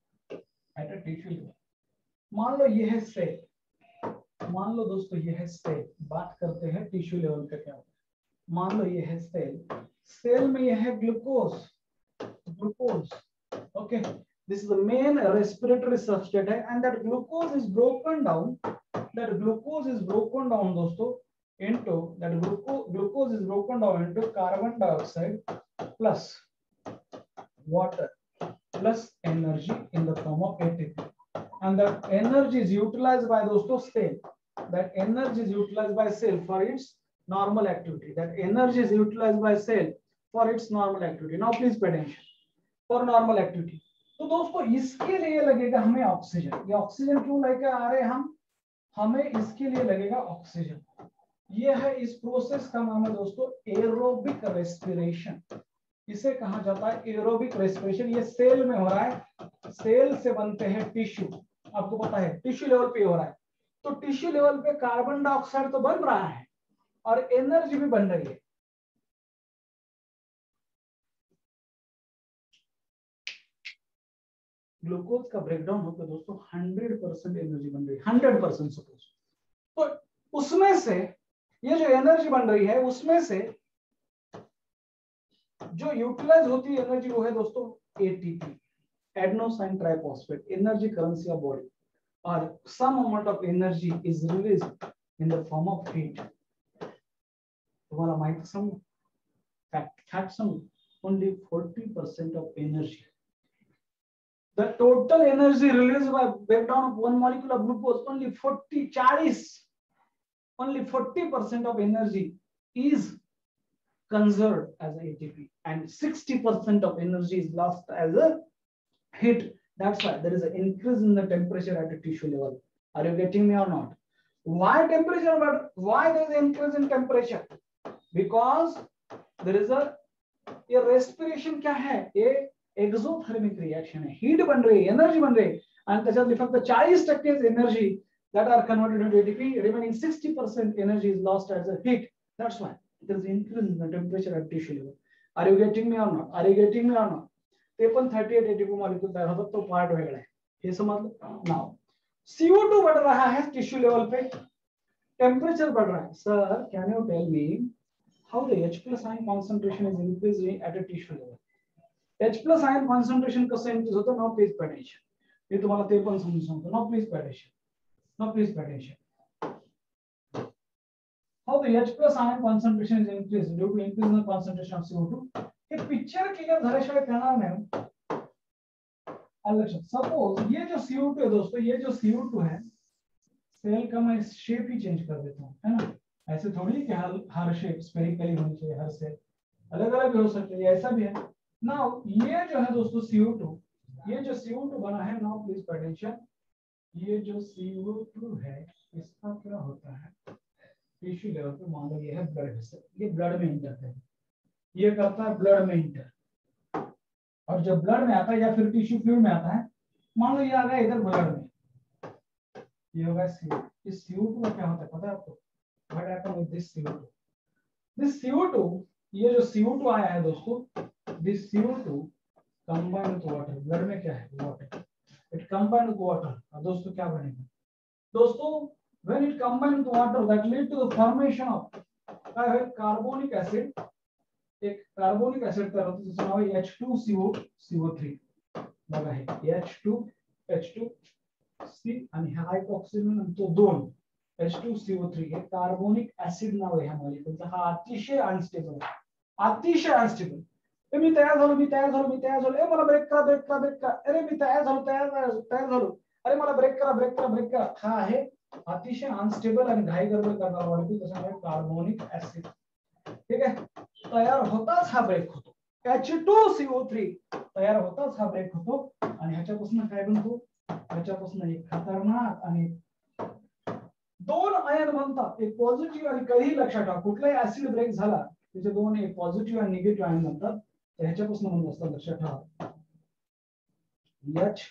एट टिश्यू लेवल मान लो ये है सेल. मान लो दोस्तों ये है सेल. बात करते हैं टिश्यू लेवल पे क्या होता है. मान लो ये है सेल. सेल में यह है glucose. Glucose okay, this is the main respiratory substrate है and that glucose is broken down. That glucose is broken down दोस्तों into that glucose glucose is broken down into carbon dioxide plus water plus energy in the form of A T P, and that energy is utilized by दोस्तों cell. That energy is utilized by cell for its normal activity. That energy is utilized by cell for its normal activity. Now please pay attention. For normal activity. तो दोस्तों इसके लिए लगेगा हमें ऑक्सीजन. ये ऑक्सीजन क्यों लेके आ रहे हैं हम? हमें इसके लिए लगेगा ऑक्सीजन. ये है इस प्रोसेस का नाम है दोस्तों एरोबिक रेस्पिरेशन. इसे कहा जाता है एरोबिक रेस्पिरेशन. ये सेल में हो रहा है. सेल से बनते हैं टिश्यू. आपको पता है टिश्यू लेवल पे हो रहा है. तो टिश्यू लेवल पे कार्बन डाइऑक्साइड तो बन रहा है और एनर्जी भी बन रही है. ग्लूकोज का ब्रेकडाउन होकर दोस्तों हंड्रेड परसेंट एनर्जी बन रही है. Hundred percent suppose. तो उसमें से ये जो एनर्जी बन रही है उसमें से जो यूटिलाइज होती है एनर्जी वो है दोस्तों ATP, adenosine triphosphate, energy currency of body. और some amount of energy is released in the form of heat. तुम्हारा माहिती some fact fact some only forty percent of energy. The total energy released by breakdown of one molecule of glucose, only forty, forty, only forty percent of energy is conserved as A T P, and sixty percent of energy is lost as a heat. That's why there is an increase in the temperature at a tissue level. Are you getting me or not? Why temperature? But why there is an increase in temperature? Because there is a, a respiration. क्या है? A एक्झोथर्मिक रिएक्शन आहे, हीट बन रही है, एनर्जी बन रही है, आणि त्याच्यातली फक्त चाळीस टक्के energy that are converted into A T P, remaining sixty percent energy is lost as a heat. That's why there is increase in the temperature at tissue level. Are you getting me or not? Are you getting me or not? ते पण thirty-eight A T P molecule तयार होतात, तो पार्ट वेगळा आहे, हे समजलं. नाउ C O two बढ़ रहा है टिश्यू लेवल पे, टेम्परेचर बढ़ रहा है. Sir can you tell me how the H plus ion concentration is increasing at a tissue level? H plus ion concentration कसं increase होतं? Now please pay attention. मी तुम्हाला ते पण समजून सांगतो. Now please pay attention. Now please pay attention. How the H plus ion concentration is increased due to increase in the concentration of C O two. ये पिक्चर क्लियर झाल्याशिवाय कळणार नाही. अच्छा, सपोज ये जो C O two है दोस्तों, ये जो C O two है, सेल का मैं शेप ही चेंज कर देता हूँ, है ना. ऐसे थोड़ी कि हर हर शेप स्फेरिकली होनी चाहिए, हर सेल अलग अलग हो सकते हैं, ऐसा भी है. नाउ ये जो है दोस्तों C O two, ये जो C O two बना है, नाउ प्लीज पे अटेंशन. ये जो C O two है, इसका क्या होता है टिश्यू लेवल पे? मान लो ये है ब्लड वेसल, ये ब्लड में इंटर है, ये करता है ब्लड में इंटर, और जब ब्लड में आता है या फिर टिश्यू फ्लूइड में आता है, मान लो ये आ गया इधर ब्लड में, ये होगा C O two. इस C O two का क्या होता है पता है आपको? व्हाट हैपन विद दिस C O two? दिस C O two, ये जो C O two आया है दोस्तों, this C O two combine with water, blood में क्या है? Water. It combined with water. अब दोस्तों क्या बनेगा? दोस्तों when it combined with water, that lead to the formation of क्या है? Carbonic acid. एक कार्बोनिक एसिड तैयार होता है जिसका नाम है H two C O C O three. लगा है H two H two C आणि हायड्रोक्सिल तो दोन H two C O three. हे कार्बोनिक एसिड नाव आहे ह्या मॉलिक्यूलचा. हा अतिशय अनस्टेबल आहे, अतिशय अनस्टेबल. मी तयार झालो, मी तयार झालो, मी तयार झालो. ए मला ब्रेक करा, ब्रेक करा, ब्रेक करा. अरे मी तयार झालो, तयार तयार झालो. अरे मला ब्रेक करा, ब्रेक करा, ब्रेक करा. हा आहे अतिशय अनस्टेबल आणि घाई गडबड करणारा मॉलिक्यूल, त्याच्यामुळे कार्बोनिक ऍसिड. ठीक आहे, तयार होताच हा ब्रेक होतो. H two C O three तयार होताच हा ब्रेक होतो, आणि ह्याच्यापासून काय बनतो? ह्याच्यापासून एक खतरनाक आणि दोन आयन बनतात, एक पॉझिटिव्ह आणि कधीही लक्षात ठेवा, कुठलाही ऍसिड ब्रेक झाला त्याचे दोन एक पॉझिटिव्ह आणि निगेटिव्ह आयन बनतात. ह्याच्यापासून म्हणून असतात, लक्षात ठेवा. H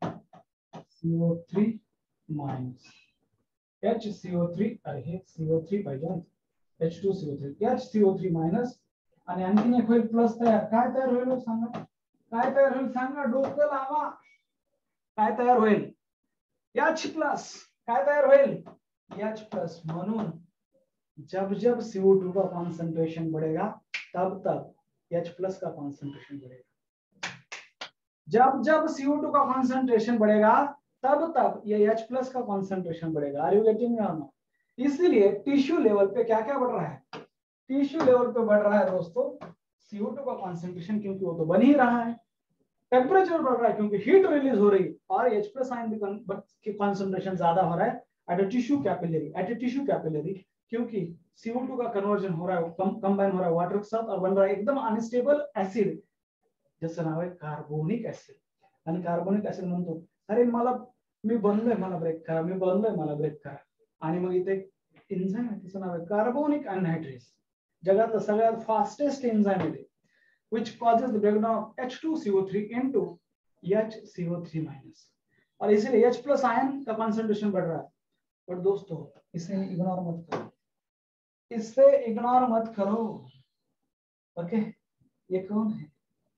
C O three minus H C O three, अरे हे C O three पाहिजे, H two C O three, H C O three minus, आणि आणखीन एक होईल प्लस तयार. काय तयार होईल सांगा? काय तयार होईल सांगा? डोकं लावा. काय तयार होईल? H plus. काय तयार होईल? H plus. म्हणून जब जब C O two का कॉन्सेंट्रेशन बढ़ेगा, तब तब H प्लस का कॉन्सेंट्रेशन बढ़ेगा. जब जब C O two का कॉन्सेंट्रेशन बढ़ेगा, तब तब ये H प्लस का कॉन्सेंट्रेशन बढ़ेगा. आर यू गेटिंग मी और नॉट? इसीलिए टिश्यू लेवल पे क्या क्या बढ़ रहा है? टिश्यू लेवल पे बढ़ रहा है दोस्तों C O two का कॉन्सेंट्रेशन, क्योंकि वो तो बन ही रहा है. टेम्परेचर बढ़ रहा है क्योंकि हीट रिलीज हो रही है, और H प्लस आयन की कॉन्सेंट्रेशन ज्यादा हो रहा है at a tissue capillary, at a tissue capillary, क्योंकि C O two का कन्वर्जन हो रहा है, कंबाइन हो रहा है वाटर के साथ, और बन रहा है एकदम अनस्टेबल एसिड, जिसका नाम है कार्बोनिक एसिड. आणि कार्बोनिक एसिड म्हणतो, अरे मला मी बनलोय, मला ब्रेक करा, मी बनलोय, मला ब्रेक करा. आणि मग इथे एन्झाइम आहे, त्याचं नाव आहे कार्बोनिक अनहायड्रेज. जगातलं सगळ्यात फास्टेस्ट एन्झाइम आहे, which causes the breakdown of H two C O three into H C O three minus, और इसीलिए H plus आयन का कंसंट्रेशन बढ़ रहा है. पर दोस्तों इसे इग्नोर मत करो, इसे इग्नोर मत करो. ओके, ये कौन है?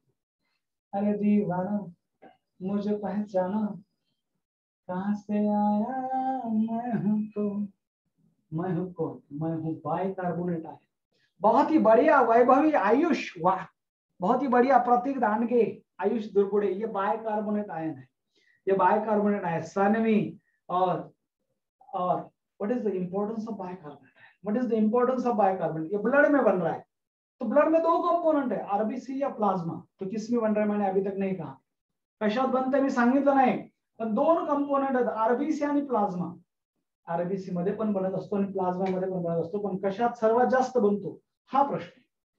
अरे दीवाना मुझे पहचाना, कहां से आया मैं हूं कौन? मैं हूं कौन? मैं हूं बाइकार्बोनेट आयन. बहुत ही बढ़िया वैभवी आयुष, वाह, बहुत ही बढ़िया प्रतीक दानगे, आयुष दुर्गुड़े. ये बाइकार्बोनेट आयन है, ये बाइकार्बोनेट आयन सानवी. और और what is the importance of bicarbonate? What is the importance of bicarbonate? ये ब्लड में बन रहा है, तो ब्लड में दो कंपोनेंट है, आरबीसी या प्लाज्मा. तो किस में बन रहा है मैंने अभी तक नहीं कहा. कशात बनतंय मी सांगितलं नाही, पण दोन कंपोनेंट आहेत, आरबीसी आणि प्लाझ्मा. आरबीसी मध्ये पण बनत असतो आणि प्लाझ्मा मध्ये पण बनत असतो, पण कशात सर्वात जास्त बनतो हा प्रश्न.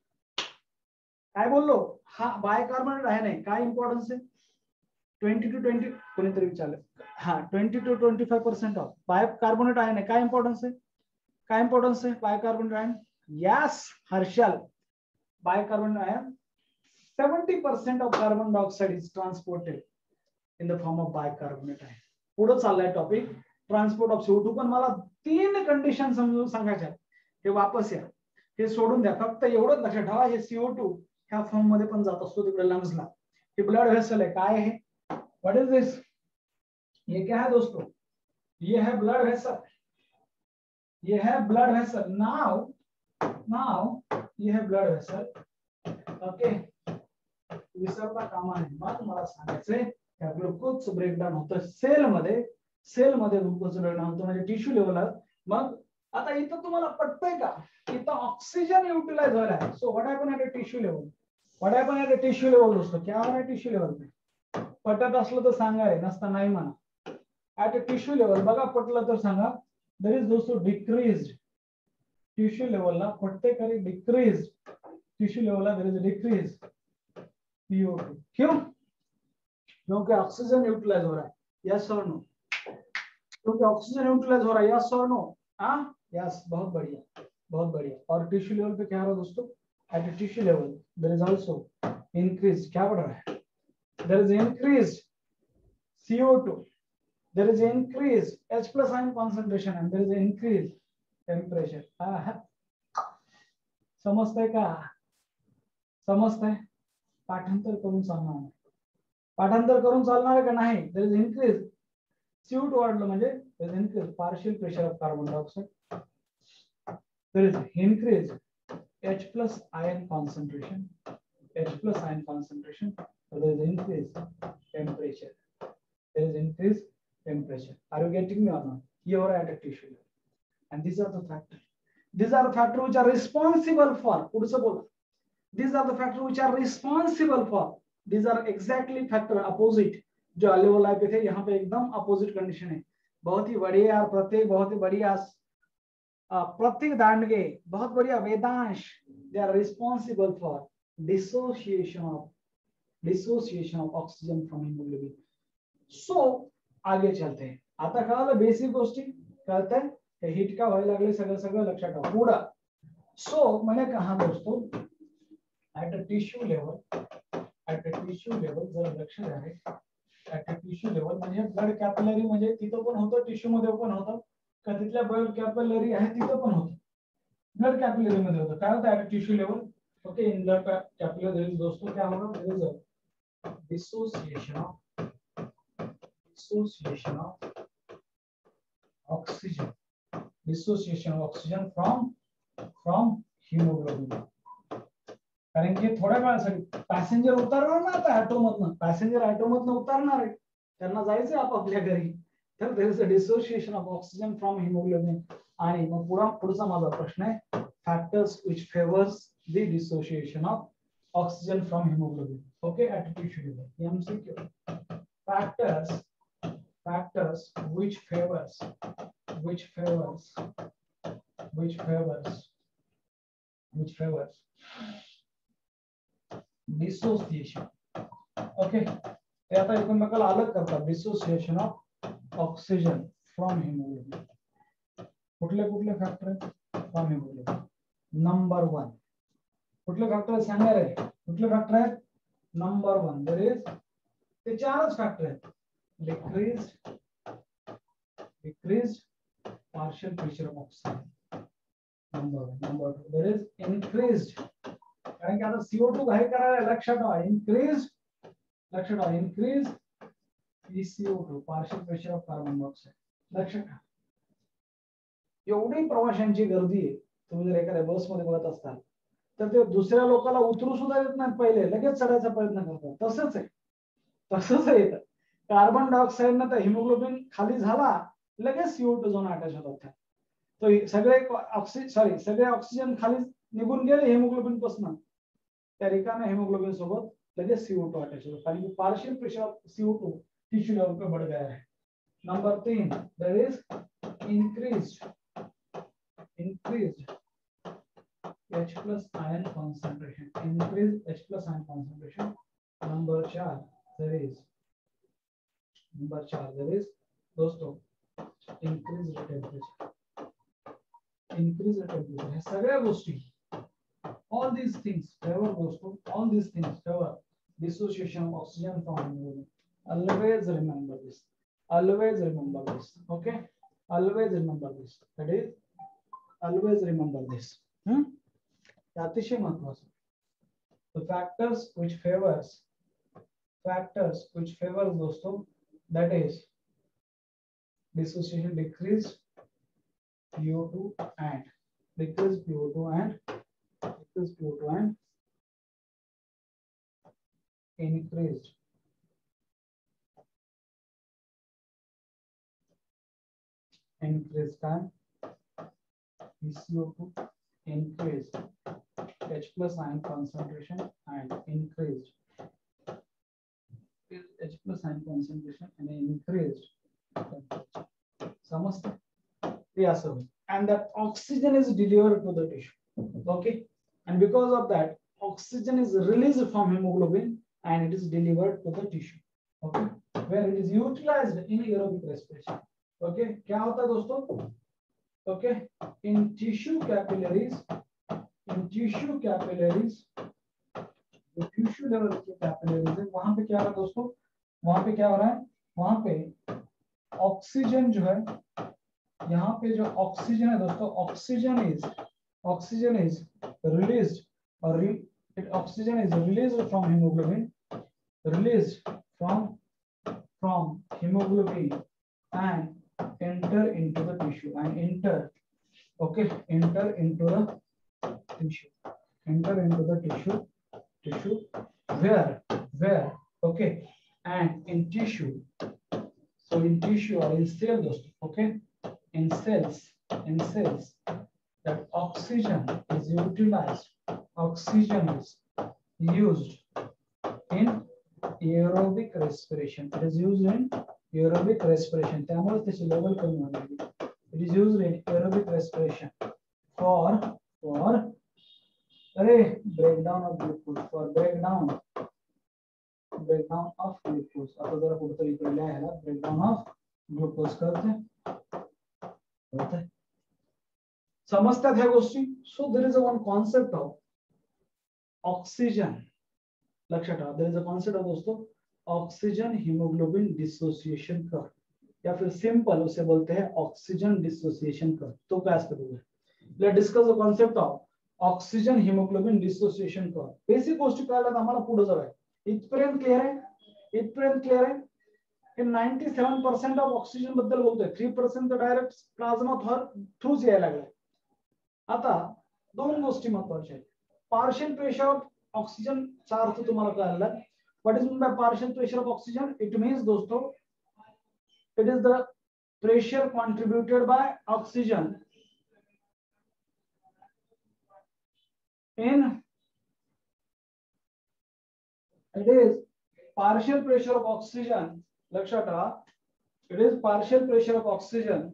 काय बोललो? हा बायकार्बोनेट आहे नाही, काय इंपॉर्टन्स आहे? ट्वेंटी टू ट्वेंटी कोणीतरी विचारलं. हा twenty to twenty five percent of bicarbonate आहे नाही. काय इंपॉर्टन्स आहे? काय इंपॉर्टन्स आहे bicarbonate ion? Yes Harshal, bicarbonate ion seventy percent of carbon dioxide is transported in the form of bicarbonate आहे. पुढे चाललाय topic transport of CO two. पण मला तीन कंडिशन समजून सांगायच्या. हे वापस या, हे सोडून द्या, फक्त एवढंच लक्षात ठेवा हे सीओ टू ह्या फॉर्म मध्ये पण जात असतो तिकडे लंग्सला. हे ब्लड वेसल आहे. काय आहे? What is this? ये क्या है दोस्तों? ये है ब्लड वेसल. ये है ब्लड वेसल. नाउ नाउ ये है ब्लड वेसल. ओके, विसरता कामा नये. मग मला सांगायचंय त्या ग्लुकोजचं ब्रेकडाऊन होतं सेल मध्ये. सेल मध्ये ग्लुकोजचं ब्रेकडाऊन होतं म्हणजे टिश्यू लेवलला. मग आता इथं तुम्हाला पटतंय का? इथं ऑक्सिजन युटिलाइज हो रहा है. So what happen at tissue level? What happen at tissue level दोस्तों? क्या हो रहा है टिश्यू लेवल पे? पटत असलं तर सांगा, रे नसता नाही म्हणा. ऍट अ टिश्यू लेवल बघा, पटलं तर सांगा. देयर इज दोस्तों डिक्रीज्ड टिश्यू लेवलला. पटते करे डिक्रीज टिश्यू लेवलला there is decrease CO two. क्यों? क्योंकि ऑक्सीजन यूटिलाइज हो रहा है. यस और नो? क्योंकि ऑक्सीजन यूटिलाइज हो रहा है. यस और नो? हाँ, यस. बहुत बढ़िया, बहुत बढ़िया. और टिश्यू लेवल पे क्या हो रहा है दोस्तों? At tissue level there is also increase. क्या बढ़ रहा है? There is increase CO two. There is increase H plus ion concentration and there is increase temperature. समजतंय का? समजतंय? पाठांतर करून चालणार नाही. पाठांतर करून चालणार आहे का नाही? There is increase CO two वाढलं म्हणजे there is increase partial pressure of carbon dioxide. There is increase H plus ion concentration. H plus ion concentration. So there is increase temperature. There is increase temperature. Are you getting me or not? You are at a tissue level. And these are the factors. These are the factors which are responsible for. पुढचं बोला. These are the factors which are responsible for. These are exactly factor opposite. जो लेवल लाइफ पे थे यहाँ पे एकदम opposite condition है. बहुत ही बढ़िया प्रत्येक, बहुत ही बढ़िया प्रत्येक दांडगे, बहुत बढ़िया Vedansh. They are responsible for dissociation of dissociation of oxygen from hemoglobin. So आगे चलते हैं. आता कळालं बेसिक गोष्टी कळतंय. हे हिट का व्हायला लागले सगळं सगळं लक्षात ठेवा. पुढं सो मैंने कहा दोस्तों at a tissue level at a tissue level जर लक्ष द्या रे at a tissue level म्हणजे ब्लड कॅपिलरी म्हणजे तिथं पण होतं, टिश्यू मध्ये पण होतं का? तिथल्या ब्लड कॅपिलरी आहे तिथं पण होतं. ब्लड कॅपिलरी मध्ये होतं. काय होतं at a tissue level? Okay, in blood capillary दोस्तों क्या होगा? there is a dissociation of dissociation of oxygen dissociation of oxygen from from hemoglobin. कारण की थोड्या वेळासाठी पॅसेंजर उतरणार ना आता ऑटो मधनं. पॅसेंजर ऑटो मधनं उतरणार आहे, त्यांना जायचंय आपापल्या घरी. तर there is a dissociation of oxygen from haemoglobin. आणि मग पुढा पुढचा माझा प्रश्न आहे factors which favours the dissociation of oxygen from haemoglobin. Okay, at tissue level. MCQ. Factors factors which favors which favors which favors which favors dissociation. okay, ते आता एकमेकाला अलग करतात. dissociation of oxygen from hemoglobin. कुठले कुठले फॅक्टर आहेत from hemoglobin? नंबर वन कुठले फॅक्टर आहेत सांगा रे? कुठले फॅक्टर आहेत? नंबर वन देयर इज, ते चारच फॅक्टर आहेत. decreased decreased partial pressure of oxygen. number one. number two, there is increased. कारण की आता सीओ टू घाई करायला लक्षात ठेवा. increased लक्षात ठेवा increased P C O two partial pressure of carbon dioxide. लक्षात ठेवा. एवढी प्रवाशांची गर्दी आहे. तुम्ही जर एखाद्या बस मध्ये बघत असाल तर ते दुसऱ्या लोकांना उतरू सुद्धा येत नाही, पहिले लगेच चढायचा प्रयत्न करतात. तसंच आहे तसंच आहे. कार्बन डायऑक्साइड ना तर हिमोग्लोबिन खाली झाला लगेच सीओ टू जाऊन अटॅच होतात. तो सगळे ऑक्सिजन सॉरी सगळे ऑक्सिजन खाली निघून गेले हिमोग्लोबिन पासून, त्या रिकाम्या हिमोग्लोबिन सोबत लगेच सीओ टू अटॅच होतो. कारण की partial pressure of CO two tissue level पे बढ़ गया है. नंबर तीन, there is increased increased H plus ion concentration. Increased H plus ion concentration. Number चार, there is नंबर चार there is दोस्तों increased temperature. increased temperature. हे सगळ्या गोष्टी all these things favor दोस्तों, all these things favor dissociation of oxygen from hemoglobin. Always remember this, always remember this, okay, always remember this, that is always remember this. hmm? अतिशय महत्वाचं. The factors which favors factors which favors दोस्तों, that is dissociation, decreased P O two and decreased P O two and decreased P O two and increased increased time P C O two, increased H plus ion concentration and increased H plus ion concentration and increased temperature. समझते? Yes, sir. And that oxygen is delivered to the tissue. Okay, and because of that, oxygen is released from hemoglobin and it is delivered to the tissue. Okay, where it is utilized in aerobic respiration. Okay, क्या होता है दोस्तों? Okay, in tissue capillaries, in tissue capillaries, जो tissue level के capillaries है, वहां पे क्या हो रहा है दोस्तों? वहां पे क्या हो रहा है? वहां पे ऑक्सीजन जो है, यहाँ पे जो ऑक्सीजन है दोस्तों, oxygen is oxygen is released और oxygen is released from haemoglobin, released from from haemoglobin and enter into the tissue and enter okay enter into the tissue enter into the tissue tissue where where okay and in tissue, so in tissue or in cell दोस्तों, okay, in cells, in cells, that oxygen is utilized, oxygen is used in aerobic respiration. It is used in aerobic respiration. त्यामुळे त्याची level कमी होणार. It is used in aerobic respiration for for अरे breakdown of glucose, for breakdown breakdown of glucose. आता जरा कुठेतरी इकडे लिहायला breakdown of glucose करते होता है. समजतात ह्या गोष्टी? So there is a one concept of oxygen. लक्षात ठेवा, there is a concept of दोस्तों oxygen hemoglobin dissociation curve, या फिर सिंपल उसे बोलते हैं oxygen dissociation curve. तो क्या असतं बघूया. Let's discuss the concept of oxygen hemoglobin dissociation curve. Basic गोष्टी कळल्यात आम्हाला पुढे जाऊया. इथपर्यंत क्लियर आहे? इथपर्यंत क्लियर आहे? in ninety-seven percent of oxygen बद्दल बोलतोय, three percent तर डायरेक्ट प्लाझ्मा थ्रूच यायला लागलाय. आता दोन गोष्टी महत्त्वाच्या आहेत. पार्शियल प्रेशर ऑफ ऑक्सिजन चा अर्थ तुम्हाला कळाला. What is mean by partial pressure of oxygen? It means दोस्तों, it is the pressure contributed by oxygen in it is partial pressure of oxygen. लक्षात ठेवा, it is partial pressure of oxygen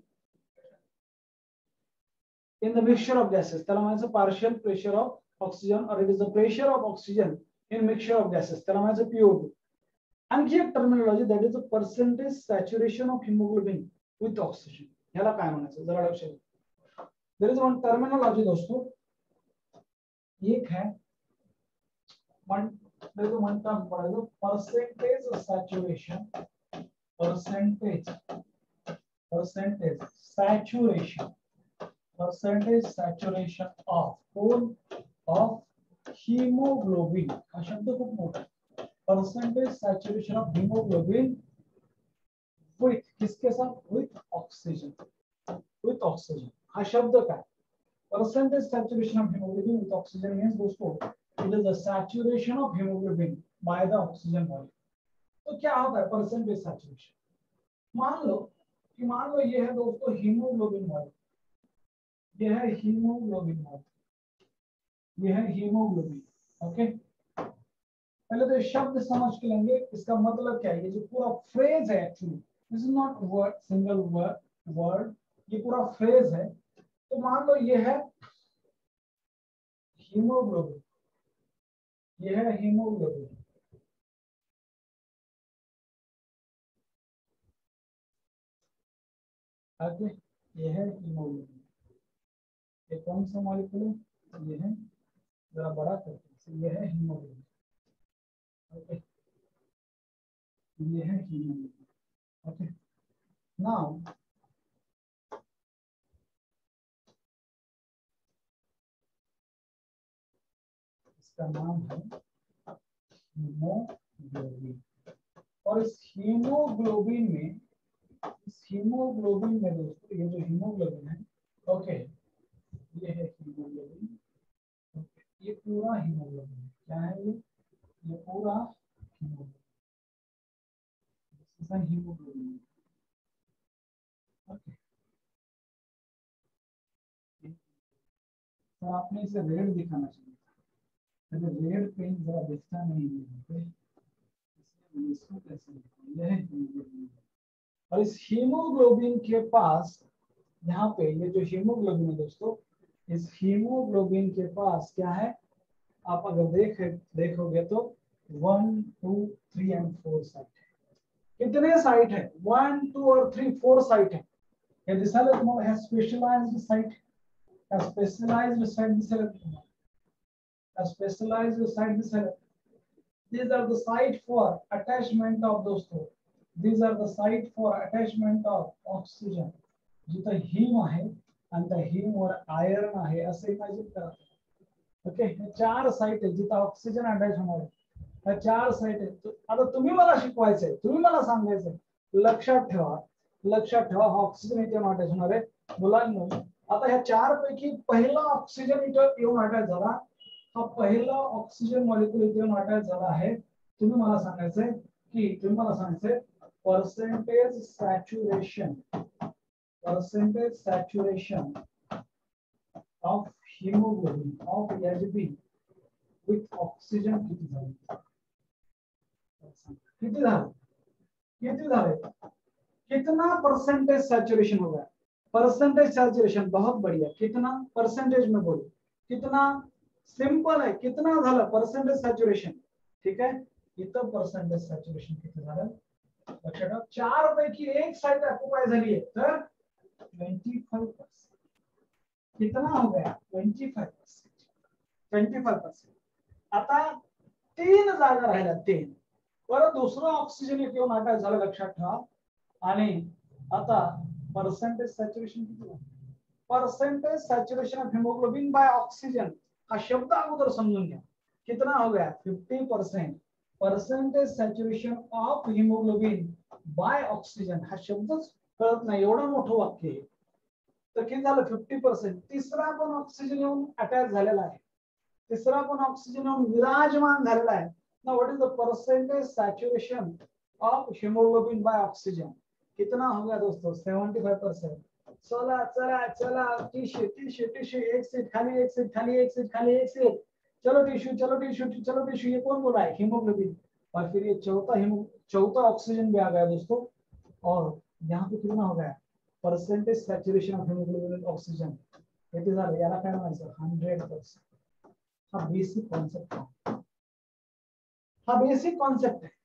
in the mixture of gases. त्याला म्हणायचं partial pressure of oxygen, or it is the pressure of oxygen in mixture of gases. त्याला म्हणायचं P O two. आणखी एक terminology, that is the percentage saturation of hemoglobin with oxygen. ह्याला काय म्हणायचं जरा लक्षात घ्या. there is one terminology दोस्तों, एक है one, there is one term called percentage saturation, percentage percentage saturation percentage saturation of whole of hemoglobin. हा शब्द खूप मोठा आहे. percentage saturation of hemoglobin with किसके साथ? with oxygen, with oxygen. हा शब्द काय? percentage saturation of hemoglobin with oxygen means दोस्तों, it is the saturation of hemoglobin by the oxygen molecule. तो क्या होता है percentage saturation? मान लो कि मान लो ये है दोस्तों हीमोग्लोबिन मॉलिक्यूल, ये है हीमोग्लोबिन मॉलिक्यूल, ये है हीमोग्लोबिन. ओके, पहले तो शब्द समझ के लेंगे इसका मतलब क्या है. ये जो पूरा फ्रेज है, actually this is not word, single word word, ये पूरा फ्रेज है. तो मान लो ये है हीमोग्लोबिन, ये है हीमोग्लोबिन. ओके, ये है हीमोग्लोबिन. ये कौन सा मॉलिक्यूल है? ये है जरा बड़ा करते हैं, ये है हीमोग्लोबिन। ओके, ये है हीमोग्लोबिन। ओके, नाउ इसका नाम है हीमोग्लोबिन। और इस हीमोग्लोबिन में, इस हीमोग्लोबिन में दोस्तों, ये जो हीमोग्लोबिन है, ओके, ये है हीमोग्लोबिन। ओके, ये पूरा हीमोग्लोबिन है। क्या है ये? ये पूरा हीमोग्लोबिन, हीमोग्लोबिन। ओके, तो आपने इसे रेड दिखाना चाहिए था, रेड पेन जरा दिखता नहीं है, इसलिए इसको कैसे लिखूं? यह है हीमोग्लोबिन। और इस हीमोग्लोबिन के पास, यहाँ पे ये जो हीमोग्लोबिन है दोस्तों, इस हीमोग्लोबिन के पास क्या है? आप अगर देख देखोगे तो one two three and four site है। कितने साइट है? वन टू और थ्री, फोर साइट है। This cell has specialized site, a specialized site the cell, a specialized site the cell. These are the site for attachment of दोस्तों, these are the site for attachment of oxygen. जिथं हिम आहे आणि त्या हिमवर आयर्न आहे असं इमॅजिन करा. ओके, हे चार साइट आहे जिथं ऑक्सिजन अटॅच होणार आहे. ह्या चार साइट आहेत. आता तुम्ही मला शिकवायचंय, तुम्ही मला सांगायचंय, लक्षात ठेवा, लक्षात ठेवा, हा ऑक्सिजन इथे अटॅच होणार आहे. मुलांनो, आता ह्या चार पैकी पहिला ऑक्सिजन इथे येऊन अटॅच झाला, हा पहिला ऑक्सिजन मॉलिक्यूल इथे येऊन अटॅच झाला आहे. तुम्ही मला सांगायचंय की, तुम्ही मला सांगायचंय percentage saturation, percentage saturation of hemoglobin of H B with oxygen किती झाले? किती झाले? किती झाले? कितना परसेंटेज सैचुरेशन हो गया? परसेंटेज सैचुरेशन बहुत बढ़िया। कितना परसेंटेज में बोलो, कितना? सिंपल है, कितना झालं परसेंटेज सैचुरेशन? ठीक है, इथं परसेंटेज सैचुरेशन किती झालं? लक्षात ठेवा, चार पैकी एक साइट ऑक्युपाय झाली आहे, तर पच्चीस परसेंट। कितना हो गया? पच्चीस परसेंट, पच्चीस परसेंट। आता तीन जागा राहिल्या, तीन। परत दुसरा ऑक्सिजन येऊन अटॅच झाला, लक्षात ठेवा। आणि आता परसेंटेज सॅच्युरेशन किती आहे? Percentage saturation of haemoglobin by oxygen, हा शब्द अगोदर समजून घ्या। कितना हो गया? पचास percent. Percentage saturation of haemoglobin by oxygen, हा शब्दच कळत नाही, एवढा मोठं वाक्य आहे। तर किती झालं? पचास परसेंट। तिसरा पण ऑक्सिजन येऊन अटॅच झालेला आहे, तिसरा पण ऑक्सिजन येऊन विराजमान झालेला आहे ना। What is the percentage saturation of haemoglobin by oxygen? कितना हो गया दोस्तों? पचहत्तर परसेंट। चला चला चला, टिश्यू टिश्यू टिश्यू, एक सीट खाली, एक सीट खाली, एक सीट खाली, एक सीट। चलो टिश्यू, चलो टिश्यू, चलो टिश्यू। ये कौन बोला है? हीमोग्लोबिन। और फिर ये चौथा हीमो चौथा ऑक्सीजन भी आ गया दोस्तों। और यहाँ पे कितना हो गया? Percentage saturation of haemoglobin oxygen किती झालं? याला काय म्हणायचं? Hundred percent. हा बेसिक कॉन्सेप्ट आहे, हा बेसिक कॉन्सेप्ट आहे,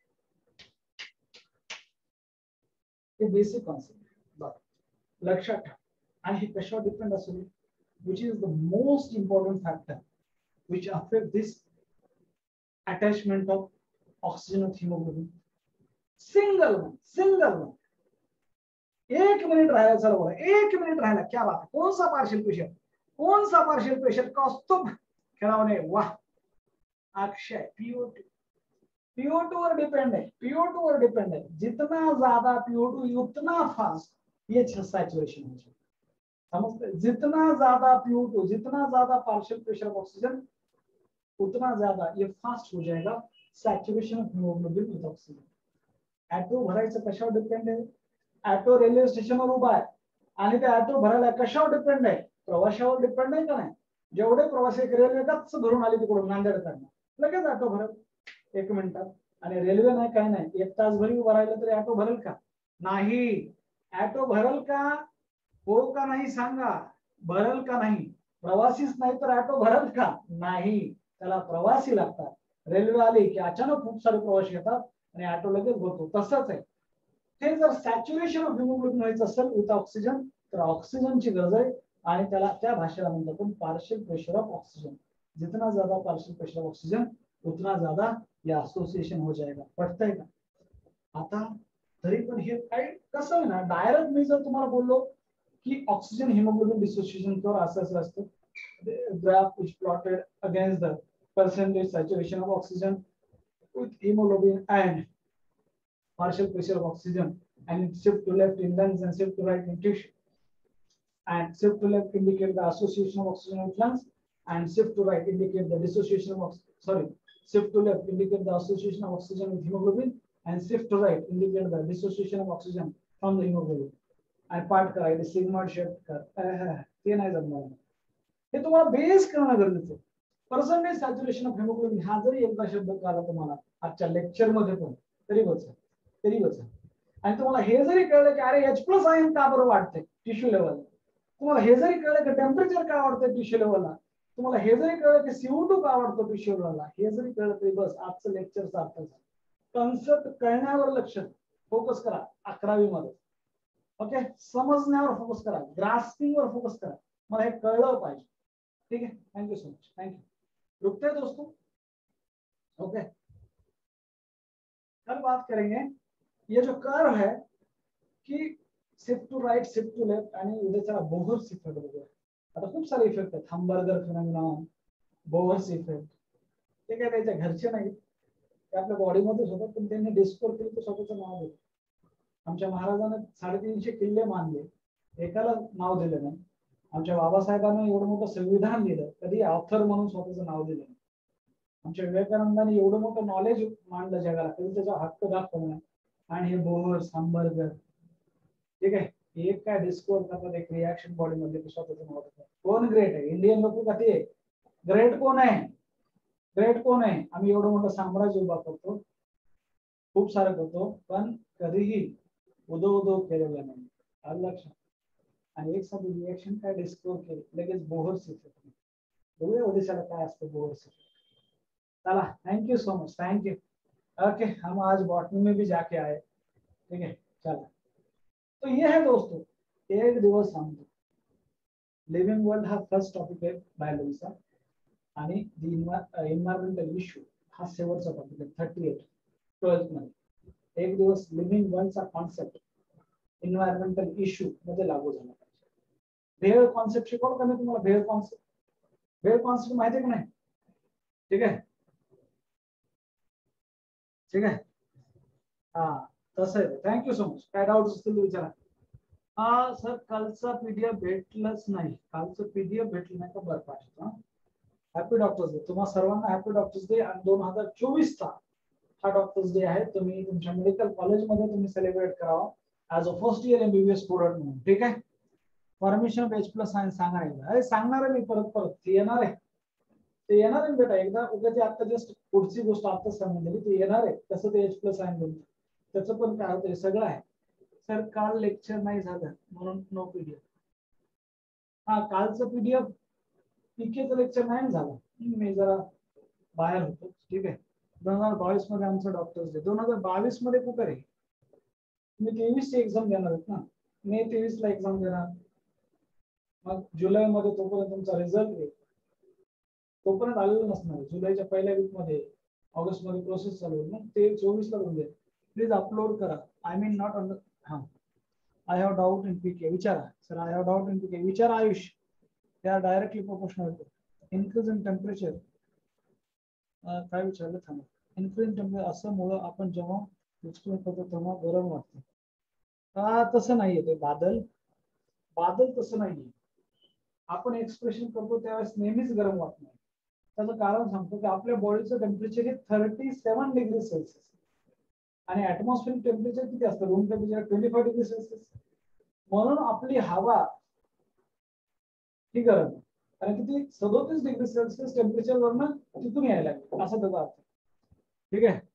हे बेसिक कॉन्सेप्ट आहे। बरं, लक्षात ठेवा। आणि हे कशावर डिपेंड असेल? which is the most important factor which affect this attachment of oxygen of hemoglobin? single one, single one। एक मिनट रहा, चलो बोला, एक मिनट रहा, क्या बात है? कौन सा पार्शियल प्रेशर? कौन सा पार्शियल प्रेशर? कौस्तुभ खिलाने, वाह Akshay, PO two, PO two पर डिपेंड है, पीओ टू पर डिपेंड है। जितना ज्यादा पीओ टू उतना फास्ट ये सैचुरेशन हो जाएगा, समझते? जितना ज्यादा पीओ टू, जितना ज्यादा पार्शियल प्रेशर ऑफ ऑक्सीजन, उतना ज्यादा ये फास्ट हो जाएगा saturation of haemoglobin with oxygen. Auto भरायचं कशावर डिपेंड आहे? ऑटो रेल्वे स्टेशनवर उभा आहे आणि ते ऑटो भरायला कशावर डिपेंड आहे? प्रवाशावर डिपेंड आहे का नाही? जेवढे प्रवासी रेल्वे गच्च भरून आले तिकडून नांदेडकडनं, लगेच ऑटो भरेल एक मिनिटात। आणि रेल्वे नाही, काय नाही, एक तास भरी उभा राहिलं तरी ऑटो भरेल का? नाही। ऑटो भरेल का? हो का नाही सांगा? भरेल का नाही? प्रवासीच नाही तर ऑटो भरेल का? नाही, त्याला प्रवासी लागतात। रेल्वे आली की अचानक खूप सारे प्रवासी येतात आणि ऑटो लगेच भरतो, तसंच आहे। ते जर सॅच्युरेशन ऑफ हीमोग्लोबिन व्हायचं असेल विथ ऑक्सिजन, तर ऑक्सिजनची गरज आहे, आणि त्याला त्या भाषेला म्हणतात आपण पार्शियल प्रेशर ऑफ ऑक्सिजन। जितना ज्यादा पार्शियल प्रेशर ऑफ ऑक्सीजन उतना ज्यादा ये असोसिएशन हो जाएगा. पटतंय का? आता तरी पण हे काय कसं आहे ना, डायरेक्ट मी जर तुम्हाला बोललो की ऑक्सिजन हिमोग्लोबिन डिसोसिएशन कर असं असं असतं, graph which plotted against the percentage saturation of oxygen with hemoglobin and partial pressure of oxygen, and shift to left in lungs and shift to right in tissue, and shift to left indicate the association of oxygen with lungs, and shift to right indicate the dissociation of sorry shift to left indicate the association of oxygen with hemoglobin, and shift to right indicate the dissociation of oxygen from the hemoglobin. आणि पाठ करायचे सिग्मा शिफ्ट कर, ते नाही जमणार. हे तुम्हाला बेस करणं गरजेचं आहे. पर्सेंटेज सॅच्युरेशन ऑफ हिमोग्लोबिन हा जरी एकदा शब्द कळला तुम्हाला आजच्या लेक्चर मध्ये पण तरी बस तरी बस. आणि तुम्हाला हे जरी कळलं की अरे एच प्लस आयन का बरं वाढतंय टिश्यू लेवल, तुम्हाला हे जरी कळलं की टेम्परेचर का वाढतंय टिश्यू लेवलला, तुम्हाला हे जरी कळलं की सीओ टू का वाढतो टिश्यू लेवलला, हे जरी कळलं तरी बस आजचं लेक्चरचा अर्थ झाला. कन्सेप्ट कळण्यावर लक्ष फोकस करा अकरावी मध्ये. ओके, समजण्यावर फोकस करा, ग्रास्पिंग वर फोकस करा. मला हे कळलं पाहिजे. ठीक है, thank you so much, thank you. रुकते हैं दोस्तों. ओके, कल बात करेंगे ये जो कर्व है कि shift to right shift to left आणि उद्याचा बोहर्स इफेक्ट वगैरे. आता खूप सारे इफेक्ट आहेत, हॅमबर्गर फिनॉमिनॉन, बोहर्स इफेक्ट. ते काय त्याच्या घरचे नाही, ते आपल्या बॉडीमध्येच होतात, पण त्यांनी डिस्कवर केलं तर स्वतःचं नाव देतं. आमच्या महाराजांना साडेतीनशे किल्ले मानले, एकाला नाव दिलं नाही. आमच्या बाबासाहेबांना एवढं मोठं संविधान दिलं, कधी ऑथर म्हणून स्वतःचं नाव दिलं नाही. आमच्या विवेकानंदांनी एवढं मोठं नॉलेज मांडलं जगाला, कधी त्याचा हक्क दाखवला नाही. आणि हे बोहर्स हॅमबर्गर, ठीक आहे, एक काय डिस्कवर करतात, एक रिॲक्शन बॉडी मध्ये स्वतःचं नाव देतात. कोण ग्रेट आहे? इंडियन लोक का ते ग्रेट कोण आहे? ग्रेट कोण आहे? आम्ही एवढं मोठं साम्राज्य उभा करतो, खूप सारं करतो, पण कधीही उदो उदो केलेलं नाही. आलं लक्षात? आणि एक साधी रिएक्शन काय डिस्कवर केली, लगेच बोहर्स इफेक्ट. बघूया ओडिशाला काय असतं बोहर्स इफेक्ट. चला, thank you so much, thank you. Okay, हम आज बॉटनी में भी जाके आए. ठीक है, चलो. तो ये है दोस्तों एक दिवस सांगतो. लिव्हिंग वर्ल्ड हा फर्स्ट टॉपिक आहे बायोलॉजीचा, आणि द एन्व्हायरमेंटल इश्यू हा शेवटचा टॉपिक आहे थर्टी एट ट्वेल्थ मध्ये. एक दिवस लिव्हिंग वर्ल्डचा कॉन्सेप्ट एन्व्हायरमेंटल इश्यू मध्ये लागू झाला पाहिजे. भेळ कॉन्सेप्ट शिकवलं का मी तुम्हाला? भेळ कॉन्सेप्ट, भेळ कॉन्सेप्ट माहिती आहे का नाही? ठीक आहे, ठीक आहे, हा तसं आहे. Thank you so much. काय डाऊट असतील विचारा. हा सर, कालचा पीडीएफ भेटलंच नाही. कालचं पीडीएफ भेटलं नाही का? बरं पाठवतो. हॅपी डॉक्टर्स डे तुम्हा सर्वांना. Happy doctors day. आणि दोन हजार चोवीस चा हा डॉक्टर्स डे आहे. तुम्ही तुमच्या मेडिकल कॉलेजमध्ये तुम्ही सेलिब्रेट करावा as a first year MBBS student म्हणून. ठीक आहे, formation of H plus science सांगायला अरे सांगणार आहे मी परत परत. ते येणार आहे, ते येणार आहे बेटा. एकदा उद्या ते आता जस्ट पुढची गोष्ट आता सांगितली, ते येणार आहे. कसं ते एच प्लस सायन्स बनतं त्याचं पण काय होतं सगळं आहे. सर काल लेक्चर नाही झालं म्हणून नो पीडीएफ. हा, कालचं पीडीएफ पीकेचं लेक्चर नाही झालं, मी जरा बाहेर होतो. ठीक आहे, दोन हजार बावीस मध्ये आमचं डॉक्टर्स डे. दोन हजार बावीस मध्ये कुठे रे? तुम्ही तेवीस ची एक्झाम देणार आहेत ना? मे तेवीस ला एक्झाम देणार, मग जुलै मध्ये तोपर्यंत तुमचा रिझल्ट येईल. तोपर्यंत आलेलं नसणार. जुलैच्या पहिल्या वीक मध्ये, ऑगस्ट मध्ये प्रोसेस चालू होईल. मग ते चोवीस ला होऊन जाईल. प्लीज अपलोड करा. I mean not on. हा, I have doubt in PK. विचारा sir, I have doubt in PK. विचारा Ayush. they are directly proportional to increase in temperature. काय विचारलं थांबा. इन्क्रीज इन टेम्परेचर असं मुळे आपण जेव्हा एक्सप्लेन करतो तेव्हा गरम वाटतं. का तसं नाहीये ते बादल, बादल तसं नाहीये. आपण एक्सप्रेशन करतो त्यावेळेस नेहमीच गरम वाटत नाही. त्याचं कारण सांगतो की आपल्या बॉडीचं टेम्परेचर हे थर्टी सेवन डिग्री सेल्सिअस आणि ऍटमॉस्फिअरिक टेम्परेचर किती असतं? Room temperature twenty five degree Celsius. म्हणून आपली हवा ही गरम, आणि किती सदोतीस डिग्री सेल्सिअस टेम्परेचर वरनं तिथून यायला लागली, असा त्याचा अर्थ. ठीक आहे,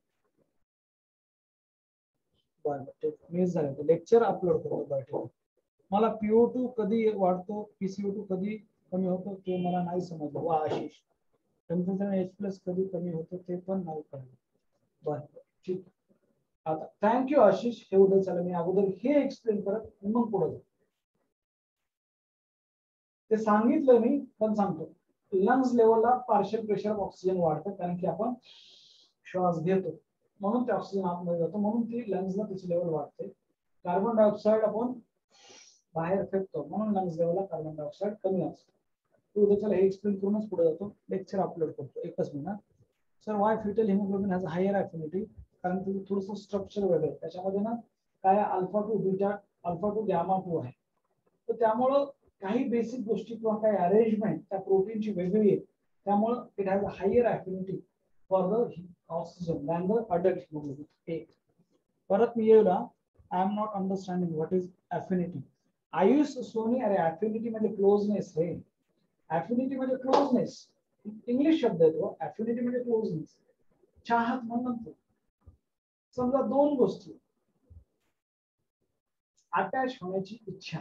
बरं ठीक. मिस झालं लेक्चर अपलोड करतो. बरं ठीक. मला पीओ टू कधी वाढतो, पीसीओ टू कधी कमी होतो ते मला नाही समजलं. वा आशिष. टेम्परेचर एच प्लस कधी कमी होतो ते पण नाही कळलं. बरं ठीक. आता थँक्यू आशिष. हे उद्या चला मी अगोदर हे एक्सप्लेन करत मग पुढे ते सांगितलं मी पण सांगतो. लंग्स लेवलला पार्शियल प्रेशर ऑफ ऑक्सिजन वाढतं, कारण की आपण श्वास घेतो म्हणून ते ऑक्सिजन आतमध्ये जातो, म्हणून ती लंग्सला त्याची लेवल वाढते. कार्बन डायऑक्साईड आपण बाहेर फेकतो म्हणून लंग्स लेवलला कार्बन डायऑक्साईड कमी असतो. तो उद्याच्याला हे एक्सप्लेन करूनच पुढे जातो, लेक्चर अपलोड करतो एकच minute. Sir why foetal haemoglobin has higher affinity, कारण त्याचं थोडंसं स्ट्रक्चर वेगळं आहे, त्याच्यामध्ये ना काय alpha two beta alpha two gamma two आहे, तर त्यामुळं काही बेसिक गोष्टी किंवा काही अरेंजमेंट त्या प्रोटीनची वेगळी आहे, त्यामुळं it has a higher affinity for the oxygen than the adult haemoglobin. परत मी येऊ ना, I am not understanding what is affinity. Ayush Soni, अरे ॲफिनिटी म्हणजे क्लोजनेस रे, ॲफिनिटी म्हणजे क्लोजनेस, इंग्लिश शब्द आहे तो. ॲफिनिटी म्हणजे क्लोजनेस, चाहत म्हणून. समजा दोन गोष्टी, अटॅच होण्याची इच्छा.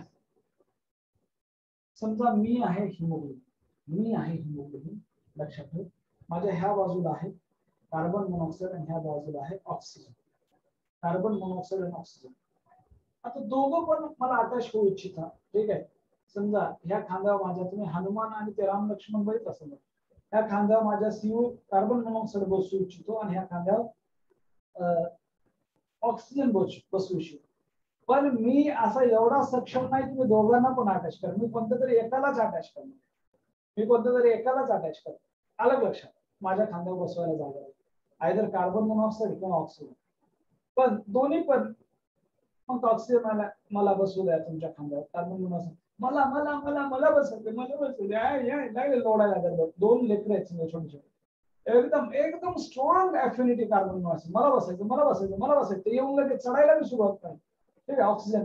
समजा मी आहे हिमोग्लोबिन, मी आहे हिमोग्लोबिन, लक्षात ठेव. माझ्या ह्या बाजूला आहे कार्बन मोनॉक्साईड आणि ह्या बाजूला आहे ऑक्सिजन. कार्बन मोनॉक्साईड आणि ऑक्सिजन, आता दोघं पण मला अटॅच होऊ इच्छिता, ठीक आहे. समजा ह्या खांद्यावर माझ्या तुम्ही हनुमान आणि ते राम लक्ष्मण बघितलं असेल, ह्या खांद्यावर माझ्या सीओ कार्बन मोनॉक्साईड बसू इच्छितो आणि ह्या खांद्यावर ऑक्सिजन बसू इच्छितो. पण मी असा एवढा सक्षम नाही की मी दोघांना पण अटॅच कर, मी कोणत्या तरी एकालाच अटॅच करणार, मी कोणत्या तरी एकालाच अटॅच करतो. अलग लक्षात, माझ्या खांद्यावर बसवायला जागा आहे, आयदर कार्बन मोनॉक्साईड किंवा ऑक्सिजन. पण दोन्ही पण, मग ऑक्सिजन मला मला बसू द्या तुमच्या खांद्यावर, कार्बन मोनॉक्साईड मला मला मला मला बसवते मला बसू द्या, लागेल लोडायला लागेल. दोन लेकर आहेत छोटे छोटे, एकदम एकदम स्ट्रॉंग ॲफिनिटी कार्बन मोनॉक्साईड, मला बसायचं मला बसायचं मला बसायचं, येऊन लगेच चढायला बी सुरुवात नाही, ठीक आहे. ऑक्सिजन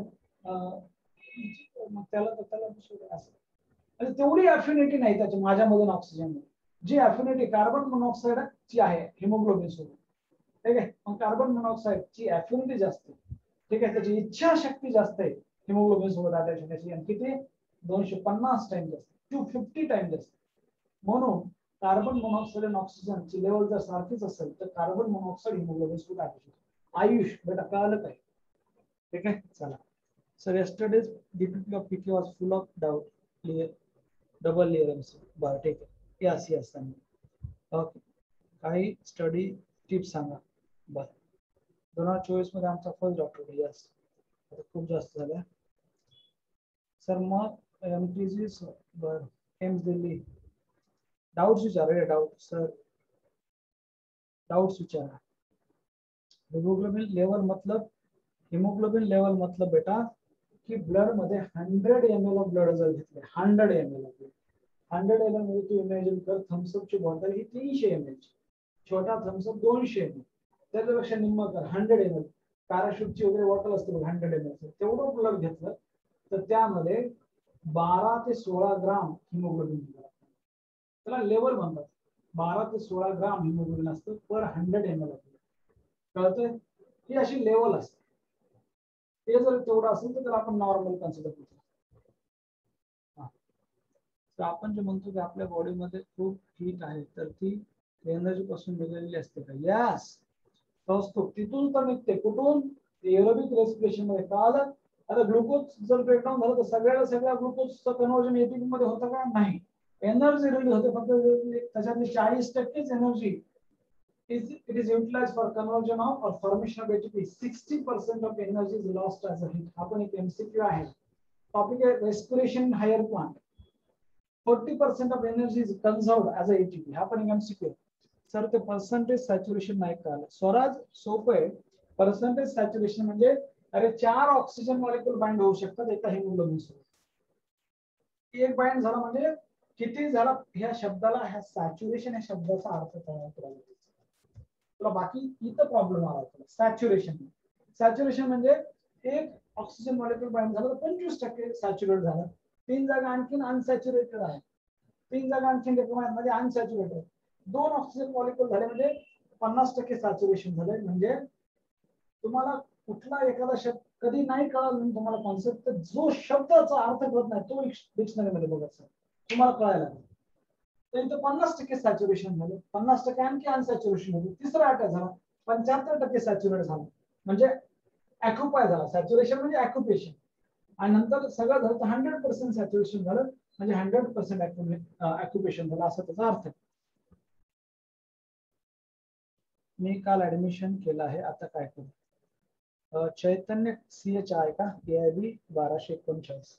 मग त्याला त्याला असं तेवढी ॲफिनिटी नाही त्याच्या माझ्यामधून ऑक्सिजन, जी ॲफिनिटी कार्बन मोनॉक्साईड ची आहे हिमोग्लोबिन सोबत, ठीक आहे. मग कार्बन मोनॉक्साईड ची ॲफिनिटी जास्त, ठीक आहे, त्याची इच्छाशक्ती जास्त आहे हिमोग्लोबिन सोबत अटॅच होण्याची, आणि किती दोनशे पन्नास टाइम जास्त, टू फिफ्टी टाइम जास्त. म्हणून कार्बन मोनॉक्साईड आणि ऑक्सिजन ची लेवल जर सारखीच असेल तर कार्बन मोनॉक्साईड हिमोग्लोबिन सोबत अटॅच होतो. आयुष बेटा कळलं काय, ठीक आहे. चला sir, yesterday's D P P of P K was full of doubt, clear, double layer M C. बरं ठीक आहे, यस यस ओके. काही स्टडी टिप्स सांगा. बरं, दोन हजार चोवीस मध्ये आमचा फर्स्ट डॉक्टर, यस आता खूप जास्त झालं सर. मग एम टी जी बरं, एम्स दिल्ली, डाउट्स विचारा डाउट सर, डाउट्स विचारा. हिमोग्लोबिन लेवल मतलब, हिमोग्लोबिन लेवल मतलब बेटा की ब्लड मध्ये hundred M L of blood जर घेतले, hundred M L of hundred M L मध्ये तू इमॅजिन कर, थम्सअपची बॉटल ही तीनशे एम एल ची, छोटा थम्सअप दोनशे एम एल, त्याच्यापेक्षा निम्मा कर हंड्रेड एम एल. पॅराशूटची वगैरे बॉटल असते हंड्रेड एम एल, तेवढं ब्लड घेतलं तर त्यामध्ये बारा ते सोळा ग्राम हिमोग्लोबिन असतं, त्याला लेवल म्हणतात. बारा ते सोळा ग्राम हिमोग्लोबिन असतं per hundred M L of blood, कळतंय. ही अशी लेवल असते, ते जर तेवढं असेल तर त्याला आपण नॉर्मल कन्सिडर करतो. तर आपण जे म्हणतो की आपल्या बॉडीमध्ये खूप हीट आहे, तर ती एनर्जी पासून निघालेली असते का, यस असतो. तिथून तर निघते, कुठून, एरोबिक रेस्पिरेशन मध्ये. कळालं. आता ग्लुकोज जर ब्रेकडाऊन झालं तर सगळ्याला सगळ्या ग्लुकोजचं कन्व्हर्जन एटीपी मध्ये होतं का, नाही. एनर्जी रिलीज होते, फक्त त्याच्यातली चाळीस टक्केच energy is it is utilized for conversion of or formation of A T P. sixty percent of energy is lost as a heat. आपण एक एमसीक्यू आहे, टॉपिक आहे respiration in higher plant. forty percent of energy is conserved as a A T P. हा पण एक एमसीक्यू. सर ते पर्सेंटेज सॅच्युरेशन नाही कळलं. स्वराज सोपं आहे. पर्सेंटेज सॅच्युरेशन म्हणजे अरे चार ऑक्सिजन मॉलिक्यूल बाइंड होऊ शकतात एका हिमोग्लोबिन सोबत. एक बाइंड झाला म्हणजे किती झाला, ह्या शब्दाला, ह्या सॅच्युरेशन या शब्दाचा अर्थ काय करायला. बाकी इथं प्रॉब्लेम आला होता. सॅच्युरेशन, सॅच्युरेशन म्हणजे एक ऑक्सिजन मॉलिक्यूल बाइंड झालं तर पंचवीस टक्के सॅच्युरेट झालं, तीन जागा आणखीन अनसॅच्युरेटेड आहे, तीन जागा आणखीन म्हणजे अनसॅच्युरेटेड, दोन ऑक्सिजन मॉलिक्यूल झाले म्हणजे पन्नास टक्के सॅच्युरेशन झाले. म्हणजे तुम्हाला कुठला एखादा शब्द कधी नाही कळाला तुम्हाला कॉन्सेप्ट, तर जो शब्दाचा अर्थ कळत नाही तो डिक्शनरी मध्ये बघायचा, तुम्हाला कळायला लागेल. तर इथं पन्नास टक्के सॅच्युरेशन झालं, पन्नास टक्के आणखी अनसॅच्युरेशन झालं, तिसरा अटॅक झाला पंच्याहत्तर टक्के सॅच्युरेट झालं, म्हणजे ॲक्युपाय झाला. सॅच्युरेशन म्हणजे ॲक्युपेशन. आणि नंतर सगळं झालं तर हंड्रेड पर्सेंट सॅच्युरेशन झालं, म्हणजे हंड्रेड पर्सेंट ऑक्युपेशन झालं असं त्याचा अर्थ आहे. मी काल ऍडमिशन केलं आहे, आता काय करू? चैतन्य सी एच आहे का? ए आय बी बाराशे एकोणचाळीस.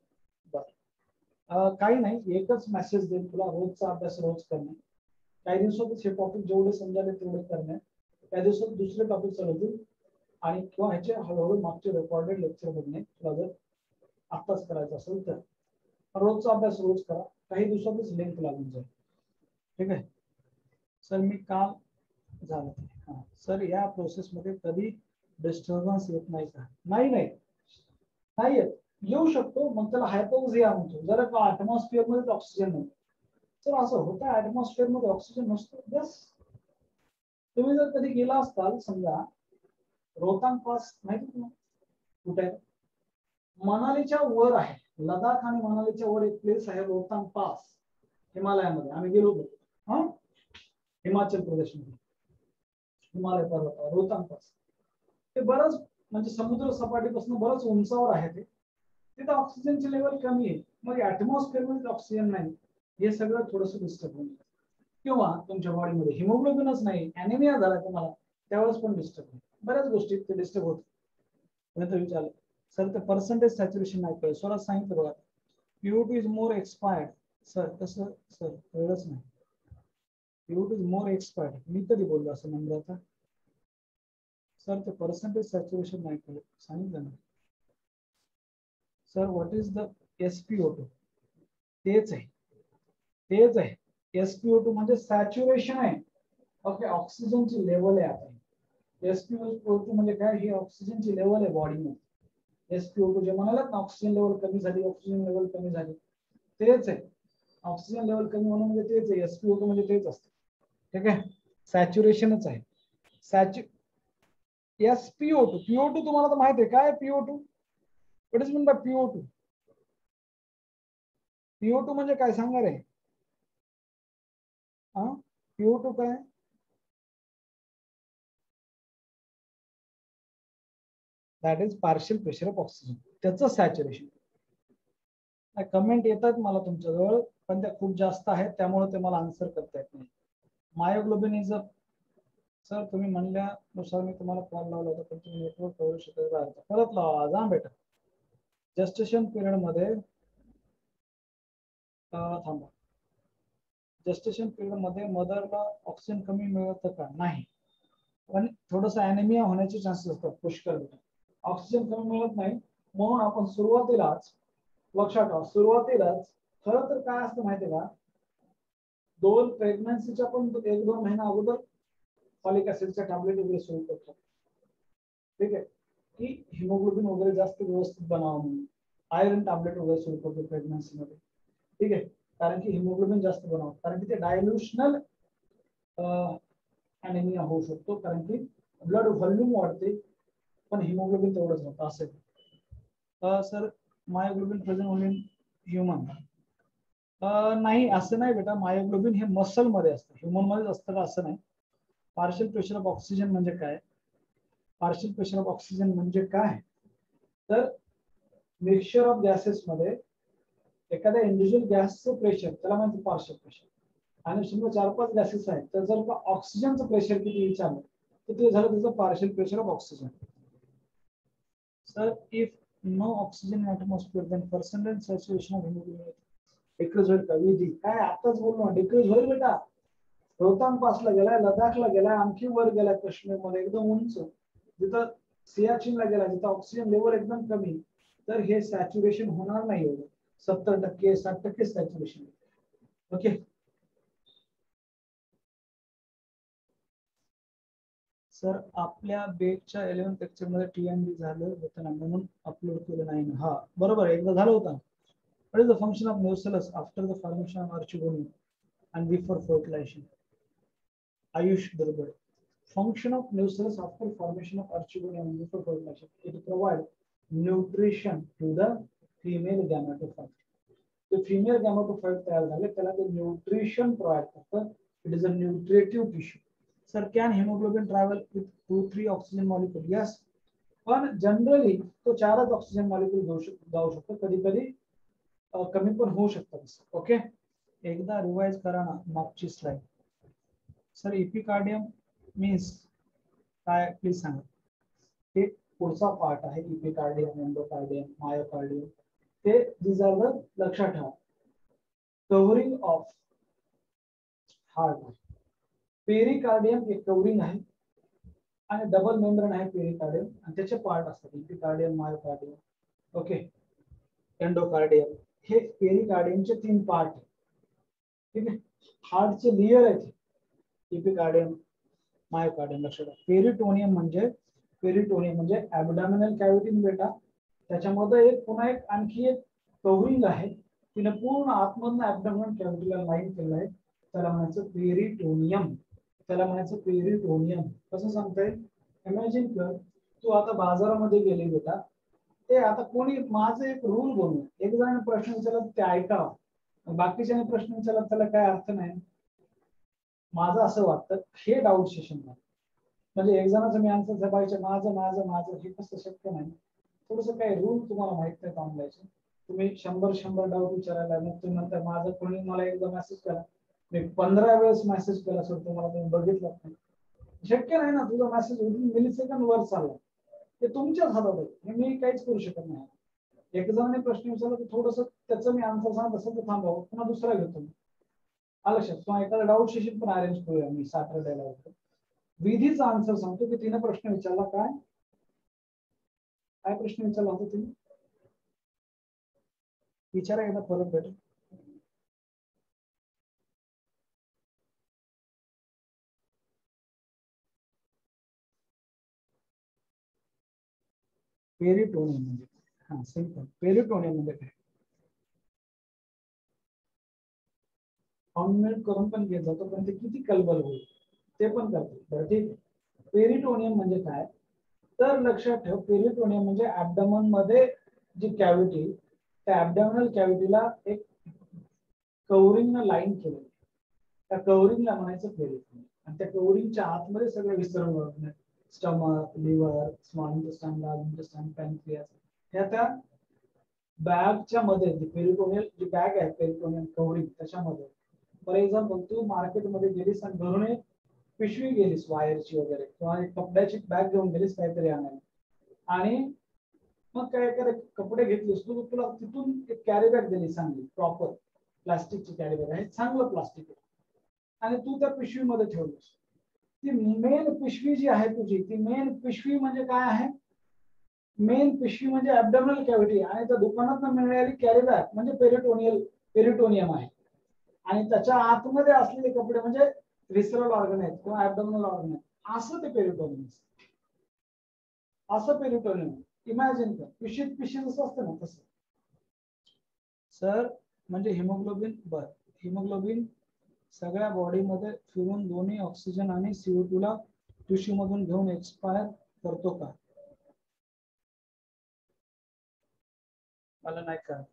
बर, काही नाही, एकच मेसेज देईल तुला, रोजचा अभ्यास रोज करणे. काही दिवसातच हे टॉपिक जेवढे समजाले तेवढे करणे, त्या दिवसात दुसरे टॉपिक चालवतील आणि किंवा ह्याचे हळूहळू मागचे रेकॉर्डेड लेक्चर बघणे तुला जर आत्ताच करायचं असेल तर. रोजचा अभ्यास रोज करा, काही दिवसातच लिंक लागून जाईल. ठीक आहे सर, मी काल झालं. हा सर, या प्रोसेस मध्ये कधी डिस्टर्बन्स येत नाही का? नाही नाही नाही येत, येऊ शकतो, मग त्याला हायपोक्सिया म्हणतो. जर का ऍटमॉस्फिअर मध्ये ऑक्सिजन नाही तर असं होतं, ऍटमॉस्फिअर मध्ये ऑक्सिजन नसतो. यस, तुम्ही जर कधी गेला असताल, समजा रोहतांग पास माहिती तुम्हाला कुठे आहे? मनालीच्या वर आहे, लडाख आणि मनालीच्या वर एक प्लेस आहे रोहतांग पास, हिमालयामध्ये. आम्ही गेलो होतो, हा हिमाचल प्रदेश मध्ये हिमालय पर्वत रोहतांग पास. ते बरंच म्हणजे समुद्र सपाटीपासून बरंच उंचावर आहे. ते तिथे ऑक्सिजनचे लेवल कमी आहे, मग ऍटमॉस्फिअर मध्ये ऑक्सिजन नाही, हे सगळं थोडंसं डिस्टर्ब होईल. किंवा तुमच्या बॉडीमध्ये हिमोग्लोबिनच नाही, अॅनिमिया झाला तुम्हाला, त्यावेळेस पण डिस्टर्ब होईल. बऱ्याच गोष्टी ते डिस्टर्ब होत. तर विचारलं सर, ते पर्सेंटेज सॅच्युरेशन नाही कळलं. स्वरात सांगितलं बघा, PO two is more expired. Sir कसं? सर कळलंच नाही. PO two is more expired मी कधी बोललो असं म्हणलं होतं? सर ते पर्सेंटेज सॅच्युरेशन नाही कळलं, सांगितलं ना sir. What is the SPO two? तेच आहे, तेच आहे. एसपीओ टू म्हणजे सॅच्युरेशन आहे. ओके, ऑक्सिजनची लेवल आहे. आता एसपीओ टू म्हणजे काय? ही ऑक्सिजनची लेवल आहे बॉडीमध्ये. एसपीओ टू जे म्हणालात ना, ऑक्सिजन लेवल कमी झाली, ऑक्सिजन लेवल कमी झाली, तेच आहे. ऑक्सिजन लेवल कमी होणं म्हणजे तेच आहे. एसपीओ टू म्हणजे तेच असतं. ठीक आहे, सॅच्युरेशनच आहे. सॅच्यु एसपीओ टू, पीओ टू तुम्हाला तर माहिती आहे काय? PO two, what is mean by PO two? PO two म्हणजे काय सांगा रे? हा, पीओ टू काय? That is partial pressure of oxygen, त्याचं सॅच्युरेशन. कमेंट येतात मला तुमच्याजवळ, पण त्या खूप जास्त आहेत, त्यामुळे ते मला आन्सर करता येत नाही. मायोग्लोबिन इज अ, सर तुम्ही म्हणल्यानुसार मी तुम्हाला कॉल लावला होता, पण तुम्ही नेटवर्क करू शकत नाही. परत लावा जा बेटा. जस्टेशन पिरियड मध्ये थांबा, जस्टेशन पिरियड मध्ये मदरला ऑक्सिजन कमी मिळतं का? नाही, पण थोडस अॅनिमिया होण्याचे चान्सेस असतात पुष्कळ. ऑक्सिजन कमी मिळत नाही म्हणून आपण सुरुवातीलाच लक्षात ठेवा, सुरुवातीलाच खरं तर काय असतं माहितीये का? दोन प्रेग्नन्सीच्या पण एक दोन महिना अगोदर फॉलिक ऍसिडच्या टॅबलेट वगैरे सुरू करतो. ठीक आहे, की हिमोग्लोबिन वगैरे जास्त व्यवस्थित बनावं म्हणून आयरन टॅबलेट वगैरे सुरू करतो प्रेग्नन्सी मध्ये. ठीक आहे, कारण की हिमोग्लोबिन जास्त बनावं, कारण की ते डायल्युशनल अॅनिमिया होऊ शकतो, कारण की ब्लड व्हॉल्यूम वाढते पण हिमोग्लोबिन तेवढंच होतं. असेल sir, myoglobin present only in human? नाही, असं नाही बेटा. मायोग्लोबिन हे मसल मध्ये असतं, ह्युमन मध्येच असतं का असं नाही. पार्शियल प्रेशर ऑफ ऑक्सिजन म्हणजे काय? पार्शियल प्रेशर ऑफ ऑक्सिजन म्हणजे काय? तर मिक्सचर ऑफ गॅसेस मध्ये एखाद्या इंडिव्हिज्युअल गॅसचं प्रेशर, त्याला म्हणतो पार्शियल प्रेशर. आणि समजा चार पाच गॅसेस आहेत, तर जर का ऑक्सिजनचं प्रेशर किती विचारलं तर ते झालं त्याचं partial pressure of oxygen. Sir, if no oxygen in atmosphere then percentage saturation of haemoglobin decrease होईल का? विधी काय आताच बोललो, डिक्रीज होईल बेटा. रोहतांग पासला गेलाय, लडाखला गेलाय, आणखी वर गेलाय काश्मीरमध्ये एकदम उंच, जिथं सियाचीनला गेलाय, जिथं ऑक्सिजन लेवल एकदम कमी, तर हे सॅच्युरेशन होणार नाही एवढं. सत्तर टक्के साठ टक्के सॅच्युरेशन. ओके सर, आपल्या बेटच्या इलेव्हन लेक्चर मध्ये टीएमबी झालं होतं ना, म्हणून अपलोड केलं नाही ना? हा बरोबर, एकदा झालं होतं. What is the function of nucellus after the formation of archegonium and before fertilization? Ayush Durgad. Function of nucellus after formation of archegonium and before fertilization: it provide nutrition to the female gametophyte. The female gametophyte तयार झाले, त्याला ते न्यूट्रिशन प्रोव्हाइड करतं. It is a nutritive tissue. Sir, can hemoglobin travel with two three oxygen molecule? Yes, पण जनरली तो चारच ऑक्सिजन मॉलिक्यूल जाऊ शकतो. कधी कधी कमी पण होऊ शकतात. ओके, एकदा रिवाइज करा ना मागची स्लाइड. सर इपिकार्डियम मीन्स काय प्लीज सांगा. हे पुढचा पार्ट आहे इपिकार्डियम, एंडोकार्डियम, मायोकार्डियम. ते दीज आर द लक्षात ठेवा कव्हरिंग ऑफ हार्ट. पेरिकार्डियम एक कव्हरिंग आहे आणि डबल मेम्ब्रेन आहे पेरिकार्डियम आणि त्याचे पार्ट असतात इपिकार्डियम, मायोकार्डियम. ओके, एंडोकार्डियम हे पेरिकार्डियमचे तीन पार्ट आहे. ठीक आहे, हार्टचे लेयर आहेत इपिकार्डियम, मायोकार्डियम. लक्षात ठेवा पेरिटोनियम म्हणजे पेरिटोनियम म्हणजे ॲब्डॉमिनल कॅव्हिटी बेटा. त्याच्यामध्ये एक पुन्हा एक आणखी एक कव्हरिंग आहे, तिने पूर्ण आतमधून ॲब्डॉमिनल कॅव्हिटीला लाईन केलं आहे. त्याला म्हणायचं पेरिटोनियम. त्याला म्हणायचं पेरिटोनियम. कसं सांगता येईल? इमॅजिन कर, तू आता बाजारामध्ये गेली बेटा, ते आता कोणी माझं एक रूल बनवू, एक जण प्रश्न विचारला ते ऐका, बाकीच्याने प्रश्न विचारला त्याला काय अर्थ नाही. माझं असं वाटतं हे डाऊट सेशन आहे, म्हणजे एक जणाचं मी आन्सर जपायचे माझं माझं माझं हे कसं शक्य नाही. थोडंसं काही रूल तुम्हाला माहित नाही ऑनलाईनचे. तुम्ही शंभर शंभर डाऊट विचारायला, मग तुम्ही नंतर माझं कोणी मला एकदा मेसेज करा, मी पंधरा वेळेस मेसेज केला सर तुम्हाला, तुम्ही बघितलं नाही. शक्य नाही ना, तुझा मेसेज विदिन मिली सेकंड वर चालला, ते तुमच्याच हातात आहे, मी काहीच करू शकत नाही. एक जणांनी प्रश्न विचारला तर थोडस त्याचं मी आन्सर सांगत असेल तर थांबावं, पुन्हा दुसरा घेतो. लक्षात किंवा एखादा डाऊट सेशन पण अरेंज करूया मी सॅटरडेला होतो. विधीचा आन्सर सांगतो की तिने प्रश्न विचारला काय काय प्रश्न विचारला होता तिने, विचारा एकदा परत भेटेल. पेरिटोनियम म्हणजे हा सिंपल. पेरिटोनियम म्हणजे काय? ऑनमेड करून पण घेत जातो, पण ते किती कलबल होईल ते पण करतो. बरं ठीक. पेरिटोनियम म्हणजे काय तर लक्षात ठेव, पेरिटोनियम म्हणजे ॲब्डोमेन मध्ये जी कॅव्हिटी, त्या ॲब्डोमिनल कॅव्हिटीला एक कव्हरिंगनं लाईन केलं, त्या कव्हरिंगला म्हणायचं पेरिटोनियम. आणि त्या कव्हरिंगच्या आतमध्ये सगळे विसरण होत नाही, stomach, liver, small intestine, large intestine, pancreas, ह्या त्या बॅगच्या मध्ये जी पेरिटोनियल जी बॅग आहे पेरिटोनियल कव्हरिंग त्याच्यामध्ये. फॉर एक्झाम्पल तू मार्केटमध्ये गेलीस आणि घरून एक पिशवी गेलीस वायरची वगैरे, किंवा एक कपड्याची बॅग घेऊन गेलीस काहीतरी आणायला, आणि मग काय एखादे कपडे घेतलीस तू, तुला तिथून एक कॅरी बॅग दिली चांगली प्रॉपर प्लास्टिकची कॅरी बॅग आहे, चांगलं प्लास्टिक आहे, आणि तू त्या पिशवीमध्ये ठेवलीस. ती मेन पिशवी जी आहे तुझी, ती मेन पिशवी म्हणजे काय आहे? मेन पिशवी म्हणजे ॲब्डोमिनल कॅव्हिटी, आणि त्या दुकानात मिळणारी कॅरी बॅग म्हणजे पेरिटोनियल पेरिटोनियम आहे. आणि त्याच्या आतमध्ये असलेले कपडे म्हणजे विसरल ऑर्गन आहेत किंवा ॲब्डोमिनल ऑर्गन आहेत. असं ते पेरिटोनियम, असं पेरिटोनियम. इमॅजिन कर, पिशीत पिशी जसं असतं ना तसं. सर म्हणजे हिमोग्लोबिन. बर, हिमोग्लोबिन सगळ्या बॉडीमध्ये फिरून दोन्ही ऑक्सिजन आणि सीओ टू ला टिश्यू मधून घेऊन एक्सपायर करतो का? मला नाही का,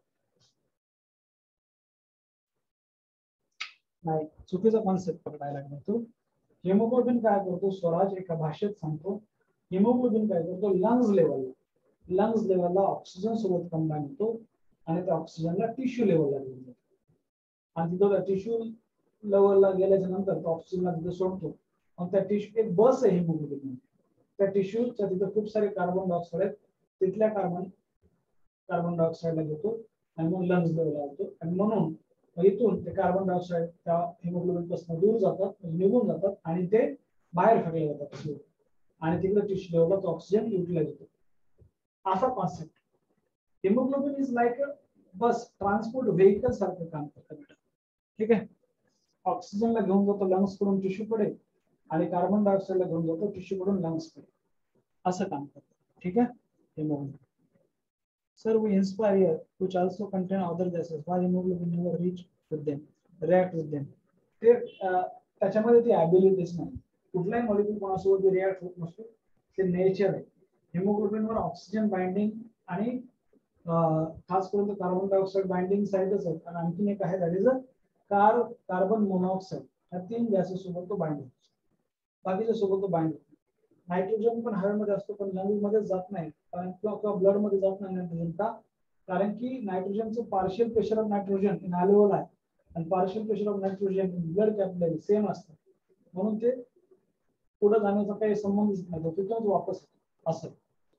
नाही, चुकीचा कॉन्सेप्ट पकडायला लागला तू. हिमोग्लोबिन काय करतो, स्वराज एका भाषेत सांगतो. हिमोग्लोबिन काय करतो, लंग्स लेवलला लंग्स लेवलला ऑक्सिजन सोबत कंबाईन होतो आणि त्या ऑक्सिजनला टिश्यू लेवलला घेऊन जातो. आणि तिथं टिश्यू लेवलला गेल्याच्या नंतर तो ऑक्सिजनला तिथे सोडतो. मग त्या टिश्यू एक बस आहे हिमोग्लोबिन, त्या टिश्यूच्या तिथे खूप सारे कार्बन डायऑक्साईड आहेत, तिथल्या कार्बन कार्बन डायऑक्साईडला घेतो आणि मग लंग्स लेवलला येतो. आणि म्हणून इथून ते कार्बन डायऑक्साईड त्या हिमोग्लोबिन पासून दूर जातात, निघून जातात आणि ते बाहेर फेकले जातात, आणि तिकडे टिश्यू लेवलला तो ऑक्सिजन युटिलाइज होतो. असा concept. Haemoglobin is like a bus, transport vehicle सारखं काम करतं. ठीक आहे, ऑक्सिजनला घेऊन जातो लंग्स कडून टिश्यू कडे, आणि कार्बन डायऑक्साईडला घेऊन जातो टिश्यू कडून लंग्स कडे, असं काम करतं. ठीक आहे. Haemoglobin. Sir, we inspire which also contain other gases. Why hemoglobin never reach with them, react with them? ते त्याच्यामध्ये ती ॲबिलिटीज नाही, कुठलाही मॉलिक्यूल कोणासोबत रिॲक्ट होत नसतो, ते नेचर आहे. हिमोग्लोबिनवर ऑक्सिजन बाइंडिंग आणि खास करून कार्बन डायऑक्साईड बाइंडिंग साईडच आहे, आणि आणखीन एक आहे that is a car carbon monoxide. या तीन गॅसेस सोबत तो बाइंड होतो, बाकीच्या सोबत तो बाइंड होतो. नायट्रोजन पण हवेमध्ये असतो, पण लंग्स मध्ये जात नाही, किंवा ब्लड मध्ये जात नाही नायट्रोजन का, कारण की नायट्रोजनचं partial pressure of nitrogen in alveoli आहे आणि partial pressure of nitrogen in blood capillary same असतं, म्हणून ते पुढे जाण्याचा काही संबंधच नाही, तो तिथूनच वापस असेल.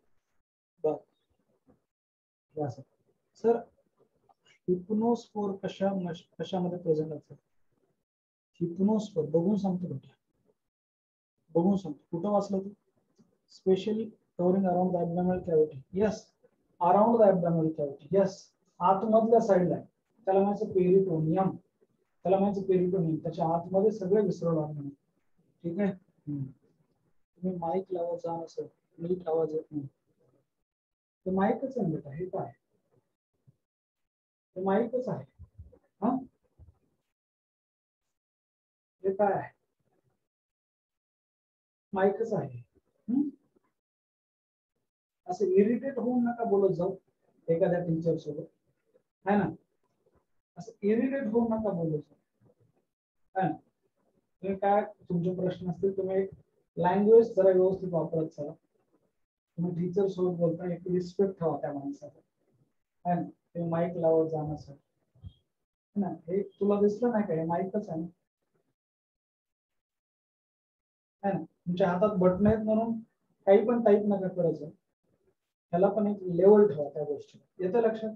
बर सर, हिप्नोस्पोर कशा कशामध्ये प्रेझेंट असतात? हिप्नोस्पोर बघून सांगतो बेटा, बघून सांगतो. कुठं वाचलं तू? Specially covering around the abdominal cavity. Yes, around the abdominal cavity. Yes, आतमधल्या साईडला आहे. त्याला म्हणायचं पेरिटोनियम. त्याला म्हणायचं पेरिटोनियम. त्याच्या आतमध्ये सगळे विसरल ऑर्गन. ठीक आहे. तुम्ही माईक लावा जा असं नीट आवाज येत नाही. ते माईकच आहे बेटा. हे काय? ते माईकच आहे. हा, हे काय आहे? माईकच आहे. असं इरिटेट होऊन नका बोलत जाऊ एखाद्या टीचर सोबत, है ना. असं इरिटेट होऊन नका बोलत जाऊ, है ना. तुम्ही काय तुमचे प्रश्न असतील तुम्ही लँग्वेज जरा व्यवस्थित वापरत चला. तुम्ही टीचर सोबत बोलता एक रिस्पेक्ट ठेवा त्या माणसाचा, है ना. ते माईक लावत जाणं सर, है ना. हे तुला दिसलं नाही का? हे माईकच आहे, है ना. तुमच्या हातात बटन आहेत म्हणून काही पण टाईप नका करायचं. त्याला पण एक लेवल ठेवा त्या गोष्टी. येतं लक्षात?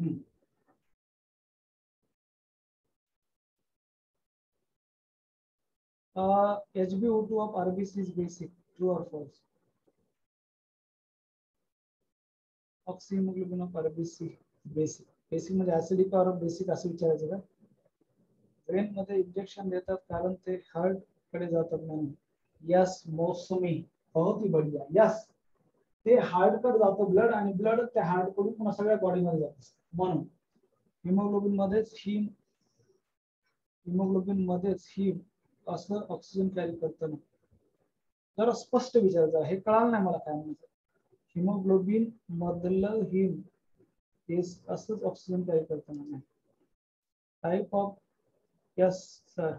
H B O two of RBC is basic. True और false? Oxyhaemoglobin of RBC basic. Basic म्हणजे ऍसिडिक और बेसिक असं विचारायचं का? ब्रेन मध्ये इंजेक्शन देतात कारण ते हार्ट कडे जातात म्हणून. यस मौसमी, बहुत ही बढ़िया. यस, ते हार्ट कडे जातं ब्लड आणि ब्लड त्या हार्ट कडून पुन्हा सगळ्या बॉडी मध्ये जातं म्हणून. हिमोग्लोबिन मध्येच हिम हिमोग्लोबिन मध्येच हिम असं ऑक्सिजन कॅरी करताना. जरा स्पष्ट विचारायचं, हे कळालं नाही मला काय म्हणायचं. हिमोग्लोबिन मधलं हिम हे असंच ऑक्सिजन कॅरी करताना नाही. Type of. Yes sir.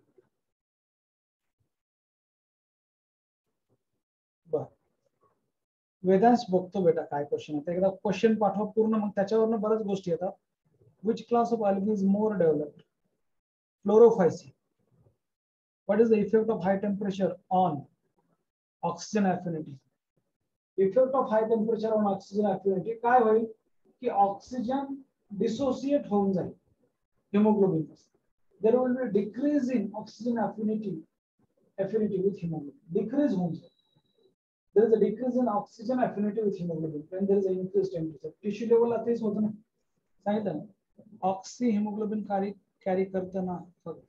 बर, वेदांश बघतो बेटा काय क्वेश्चन आहे. एकदा क्वेश्चन पाठवा पूर्ण, मग त्याच्यावरनं बऱ्याच गोष्टी येतात. Which class of algae is more developed? Chlorophyceae. What is the effect of high temperature on oxygen affinity? Effect of high temperature on oxygen affinity काय होईल की ऑक्सिजन डिसोसिएट होऊन जाईल हिमोग्लोबिन पासून. There will be decrease in oxygen affinity affinity with hemoglobin. Decrease होऊन जाईल. There is a decrease in oxygen affinity with hemoglobin when there is an increased temperature. Tissue level ला तेच होतं ना, सांगितलं ना. ऑक्सी हिमोग्लोबिन कॅरी कॅरी करताना फक्त.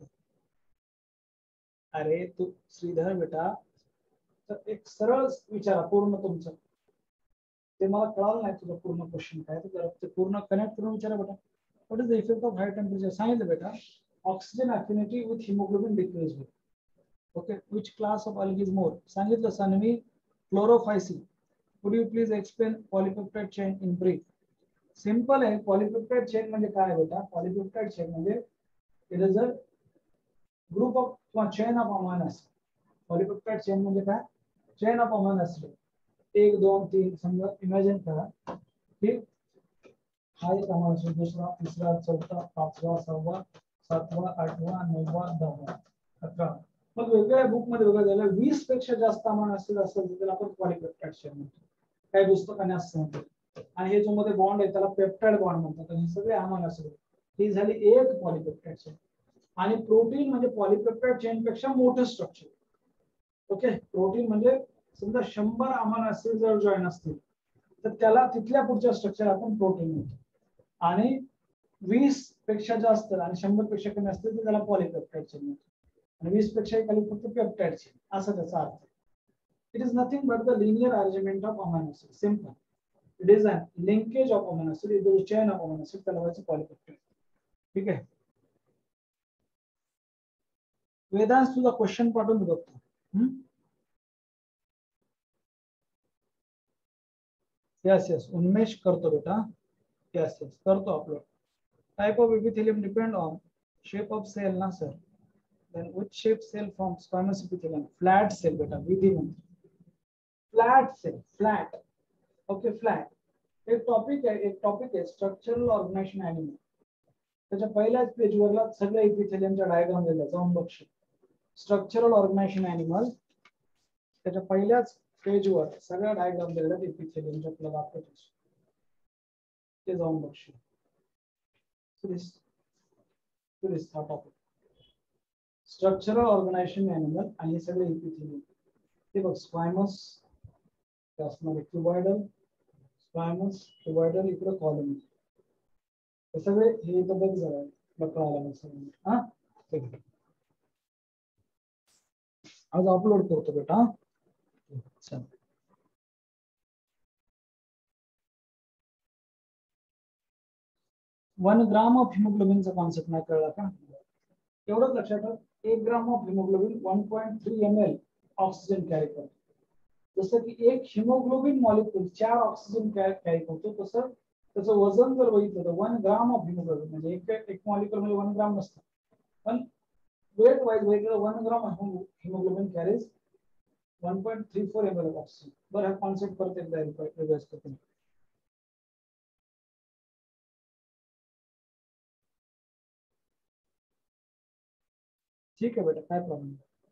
अरे तू श्रीधर बेटा, तर एक सरळ विचारा पूर्ण तुमचं. ते मला कळालं नाही तुझं पूर्ण क्वेश्चन काय, तर ते पूर्ण कनेक्ट करून विचारा बेटा. What is the effect of high temperature? सांगितलं बेटा, oxygen affinity with haemoglobin decrease होईल. Okay. Which class of algae is more? सांगितलं Sanvi, chlorophyceae. Could you please explain polypeptide chain in brief? Simple आहे. पॉलीपेप्टाइड चेन म्हणजे काय बेटा? पॉलीपेप्टाइड चेन म्हणजे it is a group of किंवा chain of amino acid. Polypeptide chain म्हणजे काय? Chain of amino acid. एक दोन तीन समजा इमॅजिन करा. ठीक, हा एक अमाइनो ऍसिड, दुसरा तिसरा चौथा पाचवा सहावा सातवा आठवा नववा दहावा अकरा. मग वेगवेगळ्या बुक मध्ये वेगळं झालं. वीस पेक्षा जास्त अमाइनो ऍसिड असेल त्याला आपण पॉलीपेप्टाइड चेन म्हणतो. काही पुस्तकाने असं सांगतात. आणि हे जो मध्ये बॉन्ड आहे त्याला पेप्टाइड बॉन्ड म्हणतात. आणि सगळे अमाइनो ऍसिड ही झाली एक पॉलीपेप्टाइड चेन. आणि प्रोटीन म्हणजे पॉलीपेप्टाइड चेन पेक्षा मोठं स्ट्रक्चर. ओके. प्रोटीन म्हणजे समजा शंभर अमाइनो ऍसिड जर जॉईन असतील तर त्याला तिथल्या पुढच्या स्ट्रक्चर आपण प्रोटीन म्हणतो. आणि वीस पेक्षा जास्त आणि शंभर पेक्षा कमी असतील तर त्याला पॉलीपेप्टाइड चेन म्हणतो. आणि वीस पेक्षा खाली फक्त पेप्टाइड चेन, असा त्याचा अर्थ. It is nothing but the linear arrangement of amino acid. Simple. It is a linkage of amino acid. It is a chain of amino acid. त्याला व्हायचं पॉलीपेप्टाइड. ठीक आहे. वेदांश तुझा क्वेश्चन पाठवून बघतो. यस यस उन्मेष करतो बेटा. यस यस करतो upload. Type of epithelium depend on shape of cell ना sir. Then which shape cell forms squamous epithelium? Flat cell बेटा. विधी म्हणतो flat cell. Flat. Okay flat. एक टॉपिक आहे एक टॉपिक आहे स्ट्रक्चरल ऑर्गनायझेशन अॅनिमल. त्याच्या पहिल्याच पेजवरला सगळ्या इपिथेलियमच्या डायग्राम दिल्या, जाऊन बघशील. स्ट्रक्चरल ऑर्गनायझेशन अॅनिमल त्याच्या पहिल्याच पेजवर सगळ्या डायग्राम दिलेल्या इपिथेलियमच्या तुला दाखवतो, ते जाऊन बघशील. प्लीज प्लीज हा टॉपिक स्ट्रक्चरल ऑर्गनायझेशन अॅनिमल आणि हे सगळे इपिथेलियम. ते बघ स्क्वायमस असणार, क्युबॉइडल स्क्वायमस क्युबॉइडल, इकडे कॉलम, हे सगळे हे इथं बघ जरा बघायला सगळं. हा ठीक आहे, आज अपलोड करतो बेटा. चल वन ग्राम ऑफ हिमोग्लोबिनचा कॉन्सेप्ट नाही कळला का? एवढंच लक्षात ठेव, एक gram of haemoglobin one point three M L oxygen carry करतो. जसं की एक हिमोग्लोबिन मॉलिक्यूल चार ऑक्सिजन कॅरी करतो, तसं त्याचं वजन जर बघितलं तर वन ग्राम ऑफ हिमोग्लोबिन म्हणजे एक एक मॉलिक्यूल मध्ये वन ग्राम नसतं, पण वेट वाईज बघितलं one gram haemoglobin carries one point three four M L oxygen. बरं, हा कॉन्सेप्ट परत एकदा रिवाइज करतो. ठीक आहे बेटा, काय प्रॉब्लेम.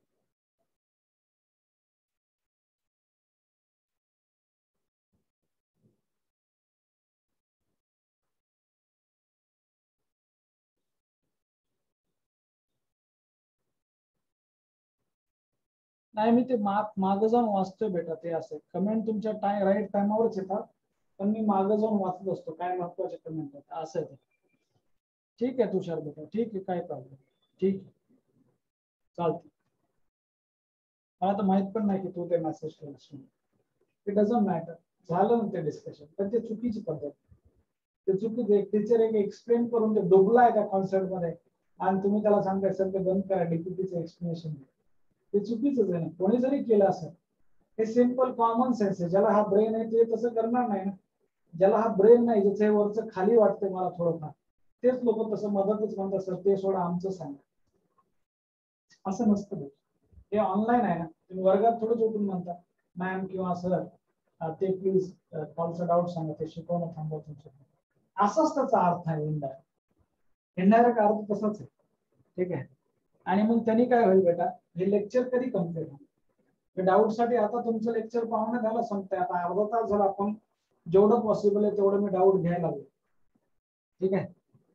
नाही, मी ते माग मागं जाऊन वाचतोय बेटा. ते असं कमेंट तुमच्या टाइम राईट टाइमावरच येतात, पण मी मागं जाऊन वाचत असतो काय महत्वाचे कमेंट आहेत, असं आहे. ठीक आहे तुषार बेटा, ठीक आहे, काय प्रॉब्लेम. ठीक आहे, चालतं. मला तर माहित पण नाही की तू ते मेसेज केलास. इट डझंट मॅटर, झालं ना ते डिस्कशन, पण ते चुकीची पद्धत. ते चुकीचं, एक टीचर एक एक्सप्लेन करून ते डोबलाय त्या कॉन्सेप्ट मध्ये आणि तुम्ही त्याला सांगताय सर ते बंद करा, डीपीटीचं एक्सप्लेनेशन. ते चुकीचंच आहे ना, कोणी जरी केलं असं. हे सिंपल कॉमन सेन्स आहे. ज्याला हा ब्रेन आहे ते तसं करणार नाही ना. ज्याला हा ब्रेन नाही, ज्याच्या वरचं खाली वाटतंय मला थोडंफार, तेच लोक तसं मदतच म्हणतात सर ते सोडा आमचं सांगा. असं नसतं. हे ऑनलाईन आहे ना, तुम्ही वर्गात थोडंच उठून म्हणता मॅम किंवा सर ते प्लीज कॉलचा डाऊट सांगा, ते शिकवणं थांबवा तुमचं. असाच त्याचा अर्थ आहे. इनडायरेक्ट इनडायरेक्ट अर्थ तसाच आहे. ठीक आहे. आणि मग त्यांनी काय होईल बेटा, हे लेक्चर कधी कम्प्लीट होईल. डाऊट साठी आता तुमचं लेक्चर पाहुणे झालं संपतंय, आता अर्धा तास झाला. आपण जेवढं पॉसिबल आहे तेवढं मी डाऊट घ्यायला लागलो. ठीक आहे.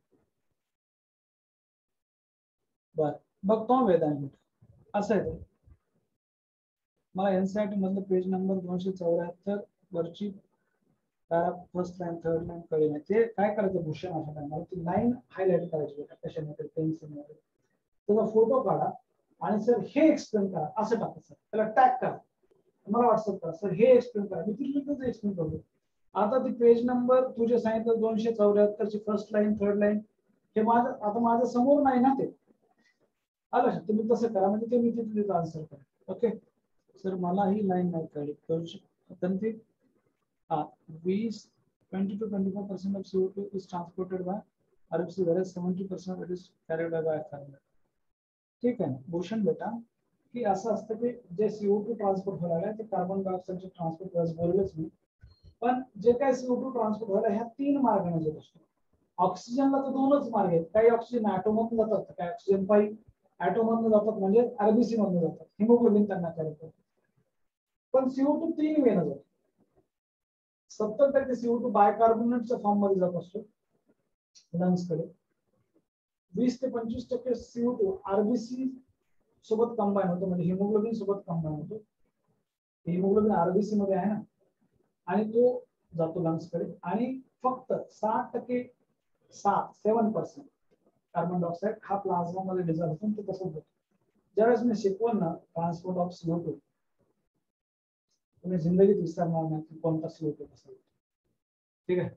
बर, बघतो वेदांत. असं आहे, मला एनसीईआरटी मधलं पेज नंबर दोनशे चौऱ्याहत्तर वरची फर्स्ट लाईन थर्ड लाईन कळली नाही. ते काय करायचं भूषण, अशा टाइमला ती लाईन हायलाइट करायची बेटा कशाने, पेन्सिल मध्ये. त्याचा फोटो काढा आणि सर हे एक्सप्लेन करा असं टाका. सर त्याला टॅग करा, मला व्हॉट्सअप करा, सर हे एक्सप्लेन करा. मी तिथलं एक्सप्लेन करतो. आता ती पेज नंबर तुझे सांगितलं दोनशे चौऱ्याहत्तर ची फर्स्ट लाईन थर्ड लाईन, हे माझं आता माझ्या समोर नाही ना. ते आलं, तुम्ही तसं करा म्हणजे ते मी तिथले आन्सर करा. ओके सर, मला ही लाईन नाही कळली. Uh, वीस twenty to twenty-five percent of C O two is transported by R F C, whereas seventy percent of it is carried by carbon. ठीक आहे भूषण बेटा, की असं असतं की जे सीओ टू ट्रान्सपोर्ट व्हायला आहे ते कार्बन डायऑक्साइडचे ट्रान्सपोर्ट बोललेच मी. पण जे काय सीओ टू ट्रान्सपोर्ट व्हायला ह्या तीन मार्गाने होत असतो. ऑक्सिजनला तर दोनच मार्ग आहेत. काही ऑक्सिजन ऍटोम मधून जातात, काही ऑक्सिजन पाईप ऍटोम मधून जातात, म्हणजे आरबीसी मधून जातात, हिमोग्लोबिन त्यांना कॅरी करतात. पण सीओ टू तीन वेळा जातो. सत्तर टक्के सीओ टू बायकार्बोनेटच्या फॉर्म मध्ये जात असतो लंग्स कडे. वीस ते पंचवीस टक्के सीओ टू आरबीसी सोबत कंबाईन होतो, म्हणजे हिमोग्लोबिन सोबत कंबाईन होतो. हिमोग्लोबिन आरबीसी मध्ये आहे ना, आणि तो जातो लंग्स कडे. आणि फक्त साठ टक्के सात सेवन पर्सेंट कार्बन डायऑक्साइड हा प्लाझ्मा मध्ये डिझॉल्व होतो. तो तसंच होतो. ज्यावेळेस मी शिकवण ना ट्रान्सपोर्ट ऑफ सीओ टू, तुम्ही जिंदगीत विसरणार नाही की कोणता सीओ टू कसा. ठीक आहे.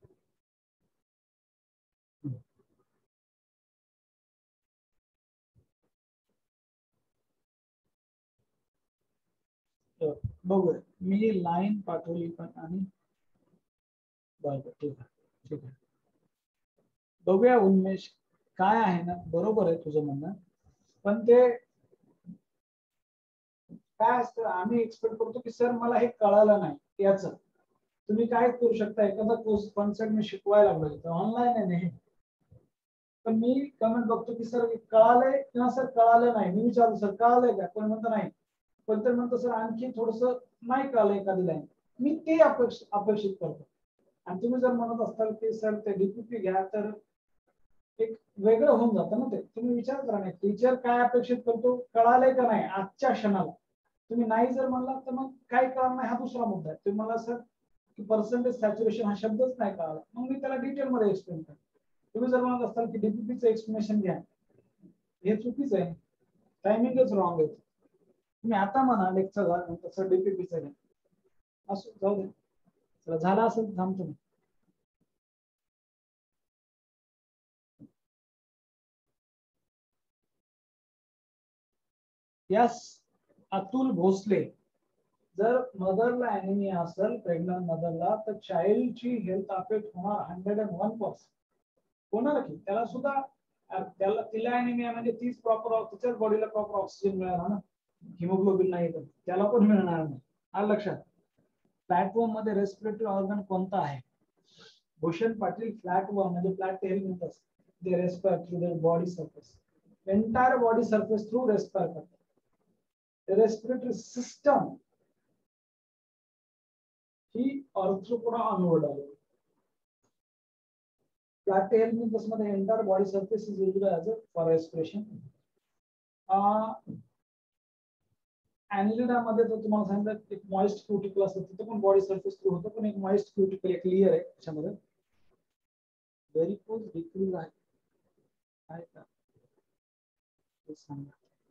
बघूया, मी लाईन पाठवली पण आणि बरोबर. ठीक आहे ठीक आहे, बघूया उन्मेष काय आहे ना. बरोबर आहे तुझं म्हणणं, पण ते काय असतं, आम्ही एक्सपेक्ट करतो की सर मला हे कळालं नाही याच, तुम्ही काय करू शकता, एखादा कोर्स कॉन्सेप्ट मी शिकवायला लागलो ऑनलाईन आहे नाही, तर मी कमेंट बघतो की सर कळालंय किंवा सर कळालं नाही, मी विचारतो सर कळालंय का, कोण म्हणतं नाही, पण तर म्हणतो सर आणखी थोडस नाही कळालं एखादी लाईन, मी ते अपेक्षित अपेक्षित करतो. आणि तुम्ही जर म्हणत असाल की सर ते डीपीपी घ्या, तर एक वेगळं होऊन जातं ना ते. तुम्ही विचार करा ना, टीचर काय अपेक्षित करतो, कळालंय का नाही आजच्या क्षणाला. तुम्ही नाही जर म्हणला तर मग काय कळणार नाही हा दुसरा मुद्दा आहे. तुम्ही मला सर की पर्सेंटेज सॅच्युरेशन हा शब्दच नाही कळाला, मग मी त्याला डिटेल मध्ये एक्सप्लेन करतो. तुम्ही जर म्हणत असाल की डीपीपीचं एक्सप्लेनेशन घ्या, हे चुकीचं आहे, टायमिंगच रॉंग आहे. तुम्ही आता म्हणा लेक्चर झालं तसं डीपीपीचं घ्या, असं जाऊ दे. चला झालं असेल थांबतो मी. यस अतुल भोसले, जर मदरला अॅनिमिया असेल प्रेग्नंट मदरला, तर चाइल्डची हेल्थ अफेक्ट होणार हंड्रेड अँड वन पर्सेंट होणार की. त्याला सुद्धा त्याला तिला अॅनिमिया म्हणजे तीच प्रॉपर तिच्याच बॉडीला प्रॉपर ऑक्सिजन मिळणार ना, हिमोग्लोबिन नाही तर त्याला पण मिळणार नाही. आलं लक्षात. फ्लॅटवर्म मध्ये रेस्पिरेटरी ऑर्गन कोणता आहे? भूषण पाटील, फ्लॅटवर्म म्हणजे फ्लॅट टेल म्हणतात, they respire through their body surface, entire body surface through respire करतात. रेस्पिरेटरी सिस्टम ही ऑर्थ्रोपोडा ऑनवर्ड आली. फ्लॅट टेल मीन्स मध्ये entire body surface is used as a for respiration. Annelida मध्ये तर तुम्हाला सांगितलं एक मॉइस्ट क्युटिकल असतं, तिथे पण बॉडी सरफेस थ्रू होतं, पण एक मॉइस्ट क्युटिकल एक लेयर आहे त्याच्यामध्ये. व्हेरिकोज डिक्रीज आहे काय का ते सांगा.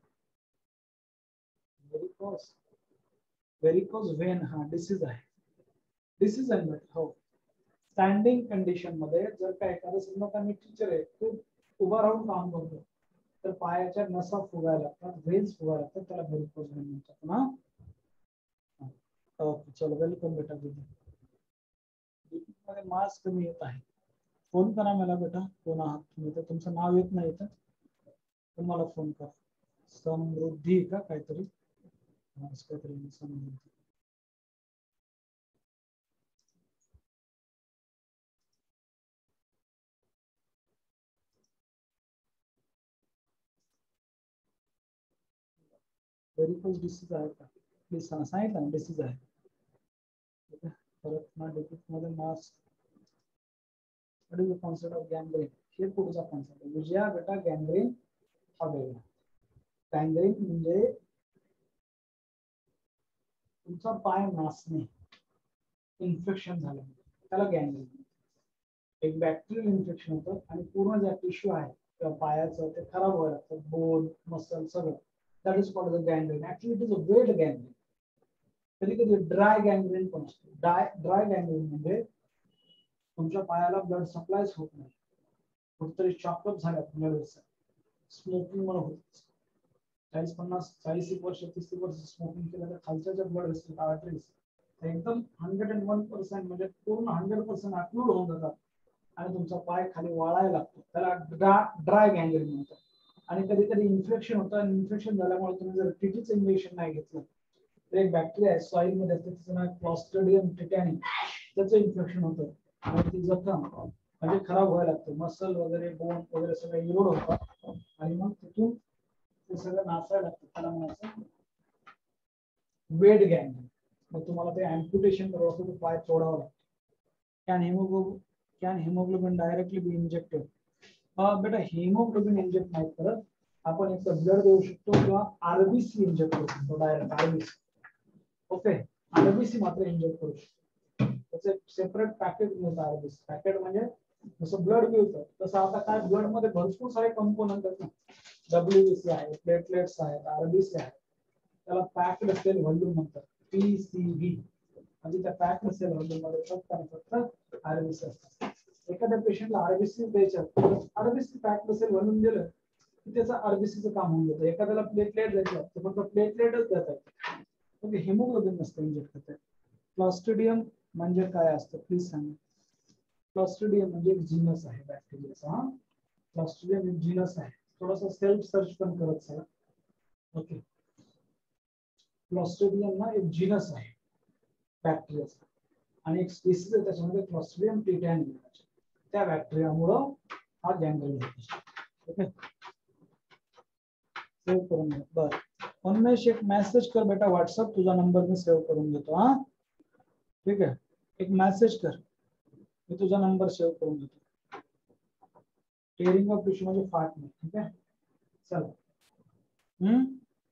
व्हेरिकोज व्हेरिकोज व्हेन हा डिसीज आहे, डिसीज आहे हो. स्टँडिंग कंडिशन मध्ये जर का एखादा समजा मी टीचर आहे, खूप उभा राहून काम करतो, तर पायाच्या नसा फुगायला लागतात, व्हेन्स फुगायला लागतात, त्याला व्हेरिकोज व्हेन म्हणतात ना. ओके चलो वेलकम बेटा. दीदी मध्ये मार्क्स कमी येत आहे, फोन करा मला बेटा, कोण आहात तुम्ही, तर तुमचं नाव येत नाही तर तुम्हाला फोन करा. समृद्धी का काहीतरी काहीतरी समृद्धी. व्हेरिकोज डिसीज आहे का प्लीज सांगा. सांगितलं ना डिसीज आहे. परत ना डिसीज मध्ये मास what is the concept of gangrene, हे पुढचा कॉन्सेप्ट आहे. विजया बेटा गँग्रीन हा वेगळा. गँग्रीन म्हणजे तुमचा पाय नासणे, इन्फेक्शन झालं त्याला गँग्रीन. एक बॅक्टेरियल इन्फेक्शन होतं आणि पूर्ण ज्या टिश्यू आहे किंवा पायाचं ते खराब व्हायला लागतं, बोन मसल सगळं. That is called the gangrene. Actually it is a wet gangrene. कधी कधी ड्राय गँग्रीन पण असतो. ड्राय ड्राय गँग्रीन म्हणजे तुमच्या पायाला ब्लड सप्लायच होत नाही, कुठेतरी चॉकअप झाल्या ब्लड वेसल, स्मोकिंग मुळे होत. चाळीस पन्नास चाळीस एक वर्ष तीस एक वर्ष स्मोकिंग केलं तर खालच्या ज्या ब्लड वेसल आर्टरीज एकदम हंड्रेड अँड वन पर्सेंट म्हणजे पूर्ण हंड्रेड पर्सेंट अक्लूड होऊन जातात आणि तुमचा पाय खाली वाळायला लागतो, त्याला ड्राय गँग्रीन म्हणतात. आणि कधी कधी इन्फेक्शन होतं आणि इन्फेक्शन झाल्यामुळे तुम्ही जर टीटीचं इंजेक्शन नाही घेतलं तर एक बॅक्टेरिया आहे सॉइल मध्ये असते, त्याचं नाव क्लॉस्ट्रिडियम टिटॅनी, त्याचं इन्फेक्शन होतं आणि ती जखम म्हणजे खराब व्हायला लागते, मसल वगैरे बोन वगैरे सगळं इरोड होतात आणि मग तिथून ते सगळं नासायला लागतं. त्याला म्हणायचं वेट गँग्रीन. मग तुम्हाला ते अँप्युटेशन करावं लागतं, पाय तोडावं लागतं. Can haemoglobin can haemoglobin directly be injected? बेटा हिमोग्लोबिन इंजेक्ट नाही करत आपण, एक ब्लड देऊ शकतो किंवा आरबीसी इंजेक्ट करू शकतो डायरेक्ट आरबीसी. ओके आरबीसी मात्र इंजेक्ट करू शकतो, त्याचं सेपरेट पॅकेट मिळतं. आरबीसी पॅकेट म्हणजे जसं ब्लड मिळतं तसं आता काय ब्लड मध्ये भरपूर सारे कंपोनंट आहेत ना, डब्ल्यूबीसी आहे, प्लेटलेट्स आहेत, आरबीसी आहे, त्याला पॅक्ड सेल व्हॉल्यूम म्हणतात, पीसीव्ही. म्हणजे त्या पॅक्ड सेल व्हॉल्यूम मध्ये फक्त आणि फक्त आरबीसी असतात. एखाद्या पेशंटला आरबीसी द्यायचं, आरबीसी पॅक्ड सेल व्हॉल्यूम दिलं की त्याचं आरबीसीचं काम होऊन जातं. एखाद्याला प्लेटलेट द्यायचं तर फक्त प्लेटलेटच देतात, म्हणजे हिमोग्लोबिन नसतं इंजेक्ट करतात. क्लॉस्ट्रिडियम म्हणजे काय असतं प्लीज सांगा. क्लॉस्ट्रिडियम म्हणजे एक जीनस आहे बॅक्टेरियाचा. क्लॉस्ट्रिडियम एक जीनस आहे. थोडासा सेल्फ सर्च पण करत चला. ओके क्लॉस्ट्रिडियम ना एक जीनस आहे बॅक्टेरियाचा. आणि एक स्पीसीज आहे त्याच्यामध्ये क्लॉस्ट्रिडियम टिटॅनी नावाचे, त्या बॅक्टेरियामुळं हा गँग्रीन होतो. ओके, सेव्ह करून घ्या. बरं उन्मेष एक मेसेज कर बेटा व्हॉट्सअप, तुझा नंबर मी सेव्ह करून घेतो. हा ठीक आहे, एक मेसेज कर, मी तुझा नंबर सेव्ह करून घेतो. टेअरिंग ऑफ टिश्यू म्हणजे फाटणे. ठीक आहे, चला. Hmm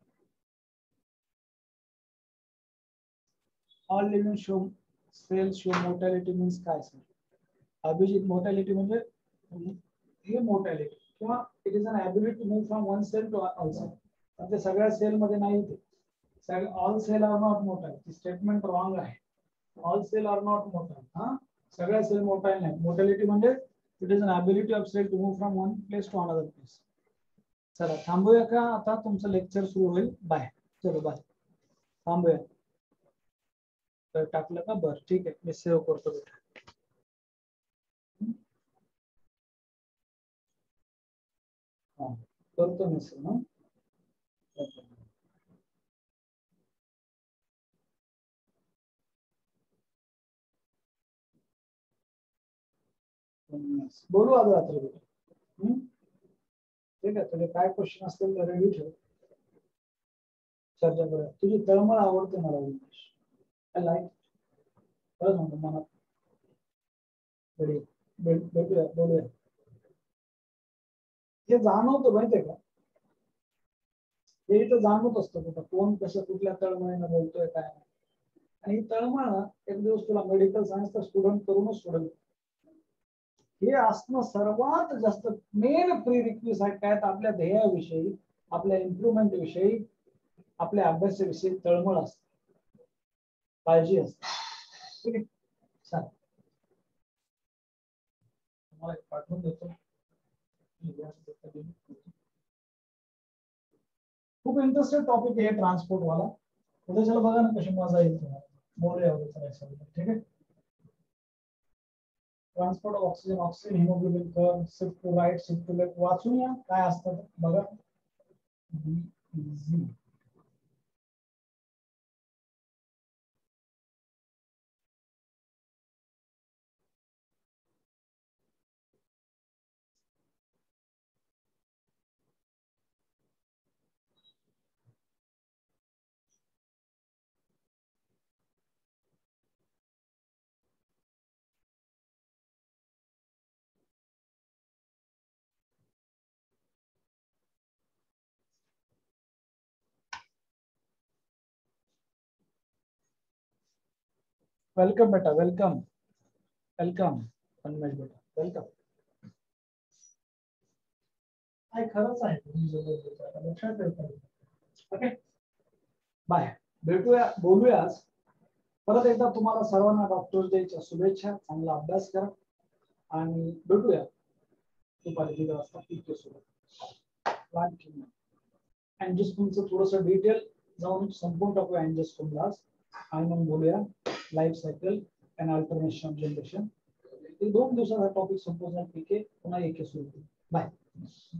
all living show cell show mortality means काय सर? अभिजित मोर्टॅलिटी म्हणजे हे मोर्टॅलिटी किंवा it is an ability to move from one cell to all cell. पण ते सगळ्या सेल मध्ये नाही, ते all cell are not motile. Statement wrong आहे. All cell are not motile. हा सगळ्या सेल मोर्टाईल नाही. मोर्टॅलिटी म्हणजे it is an ability of cell to move from one place to another place. चला थांबूया का, आता तुमचं लेक्चर सुरू होईल. बाय. चलो बाय, थांबूया. तर टाकलं का? बरं ठीक आहे, मी सेव्ह करतो बेटा. हा करतो मी सेव्ह. बोलू आज रात्री बेटा. ठीक आहे, तुझे काय क्वेश्चन असतील तर रेडी ठेव, चर्चा करूया. तुझी तळमळ आवडते मला उमेश. आय लाईक, खरंच म्हणतो मनात. भेटूया बोलूया. हे जाणवतं माहितीये का, हे इथं जाणवत असतं कुठं कोण कसं कुठल्या तळमळीनं बोलतोय काय. आणि ही तळमळ ना एक दिवस तुला मेडिकल सायन्सचा स्टुडंट करूनच सोडेल. हे असणं सर्वात जास्त मेन प्री रिक्विजिट काय, आपल्या ध्येयाविषयी, आपल्या इम्प्रुव्हमेंट विषयी, आपल्या अभ्यासाविषयी तळमळ असते, काळजी असते. ठीक आहे, चालेल. तुम्हाला एक पाठवून देतो. खूप इंटरेस्टेड टॉपिक आहे ट्रान्सपोर्ट वाला. उद्याच्याला बघा ना कशी मजा येईल तुम्हाला. बोलूया उद्याच्या. ठीक आहे, transport of oxygen, oxygen haemoglobin curve, shift to right, shift to left वाचून या काय असतं बघा. इझी. वेलकम बेटा, वेलकम वेलकम उन्मेष बेटा, वेलकम. काय खरंच आहे लक्षात ठेवतो. ओके बाय, भेटूया, बोलूया. परत एकदा तुम्हाला सर्वांना डॉक्टर्स डेच्या शुभेच्छा. चांगला अभ्यास करा आणि भेटूया दुपारी दीड वाजता इतके सोबत. अँजिस्कोमचं थोडंसं डिटेल जाऊन संपून टाकूया अँजिस्कोमला आणि मग बोलूया life cycle and alternation generation. दोन दिवसाचा टॉपिक संपूर्ण ठीक आहे, पुन्हा एक सुरू. बाय.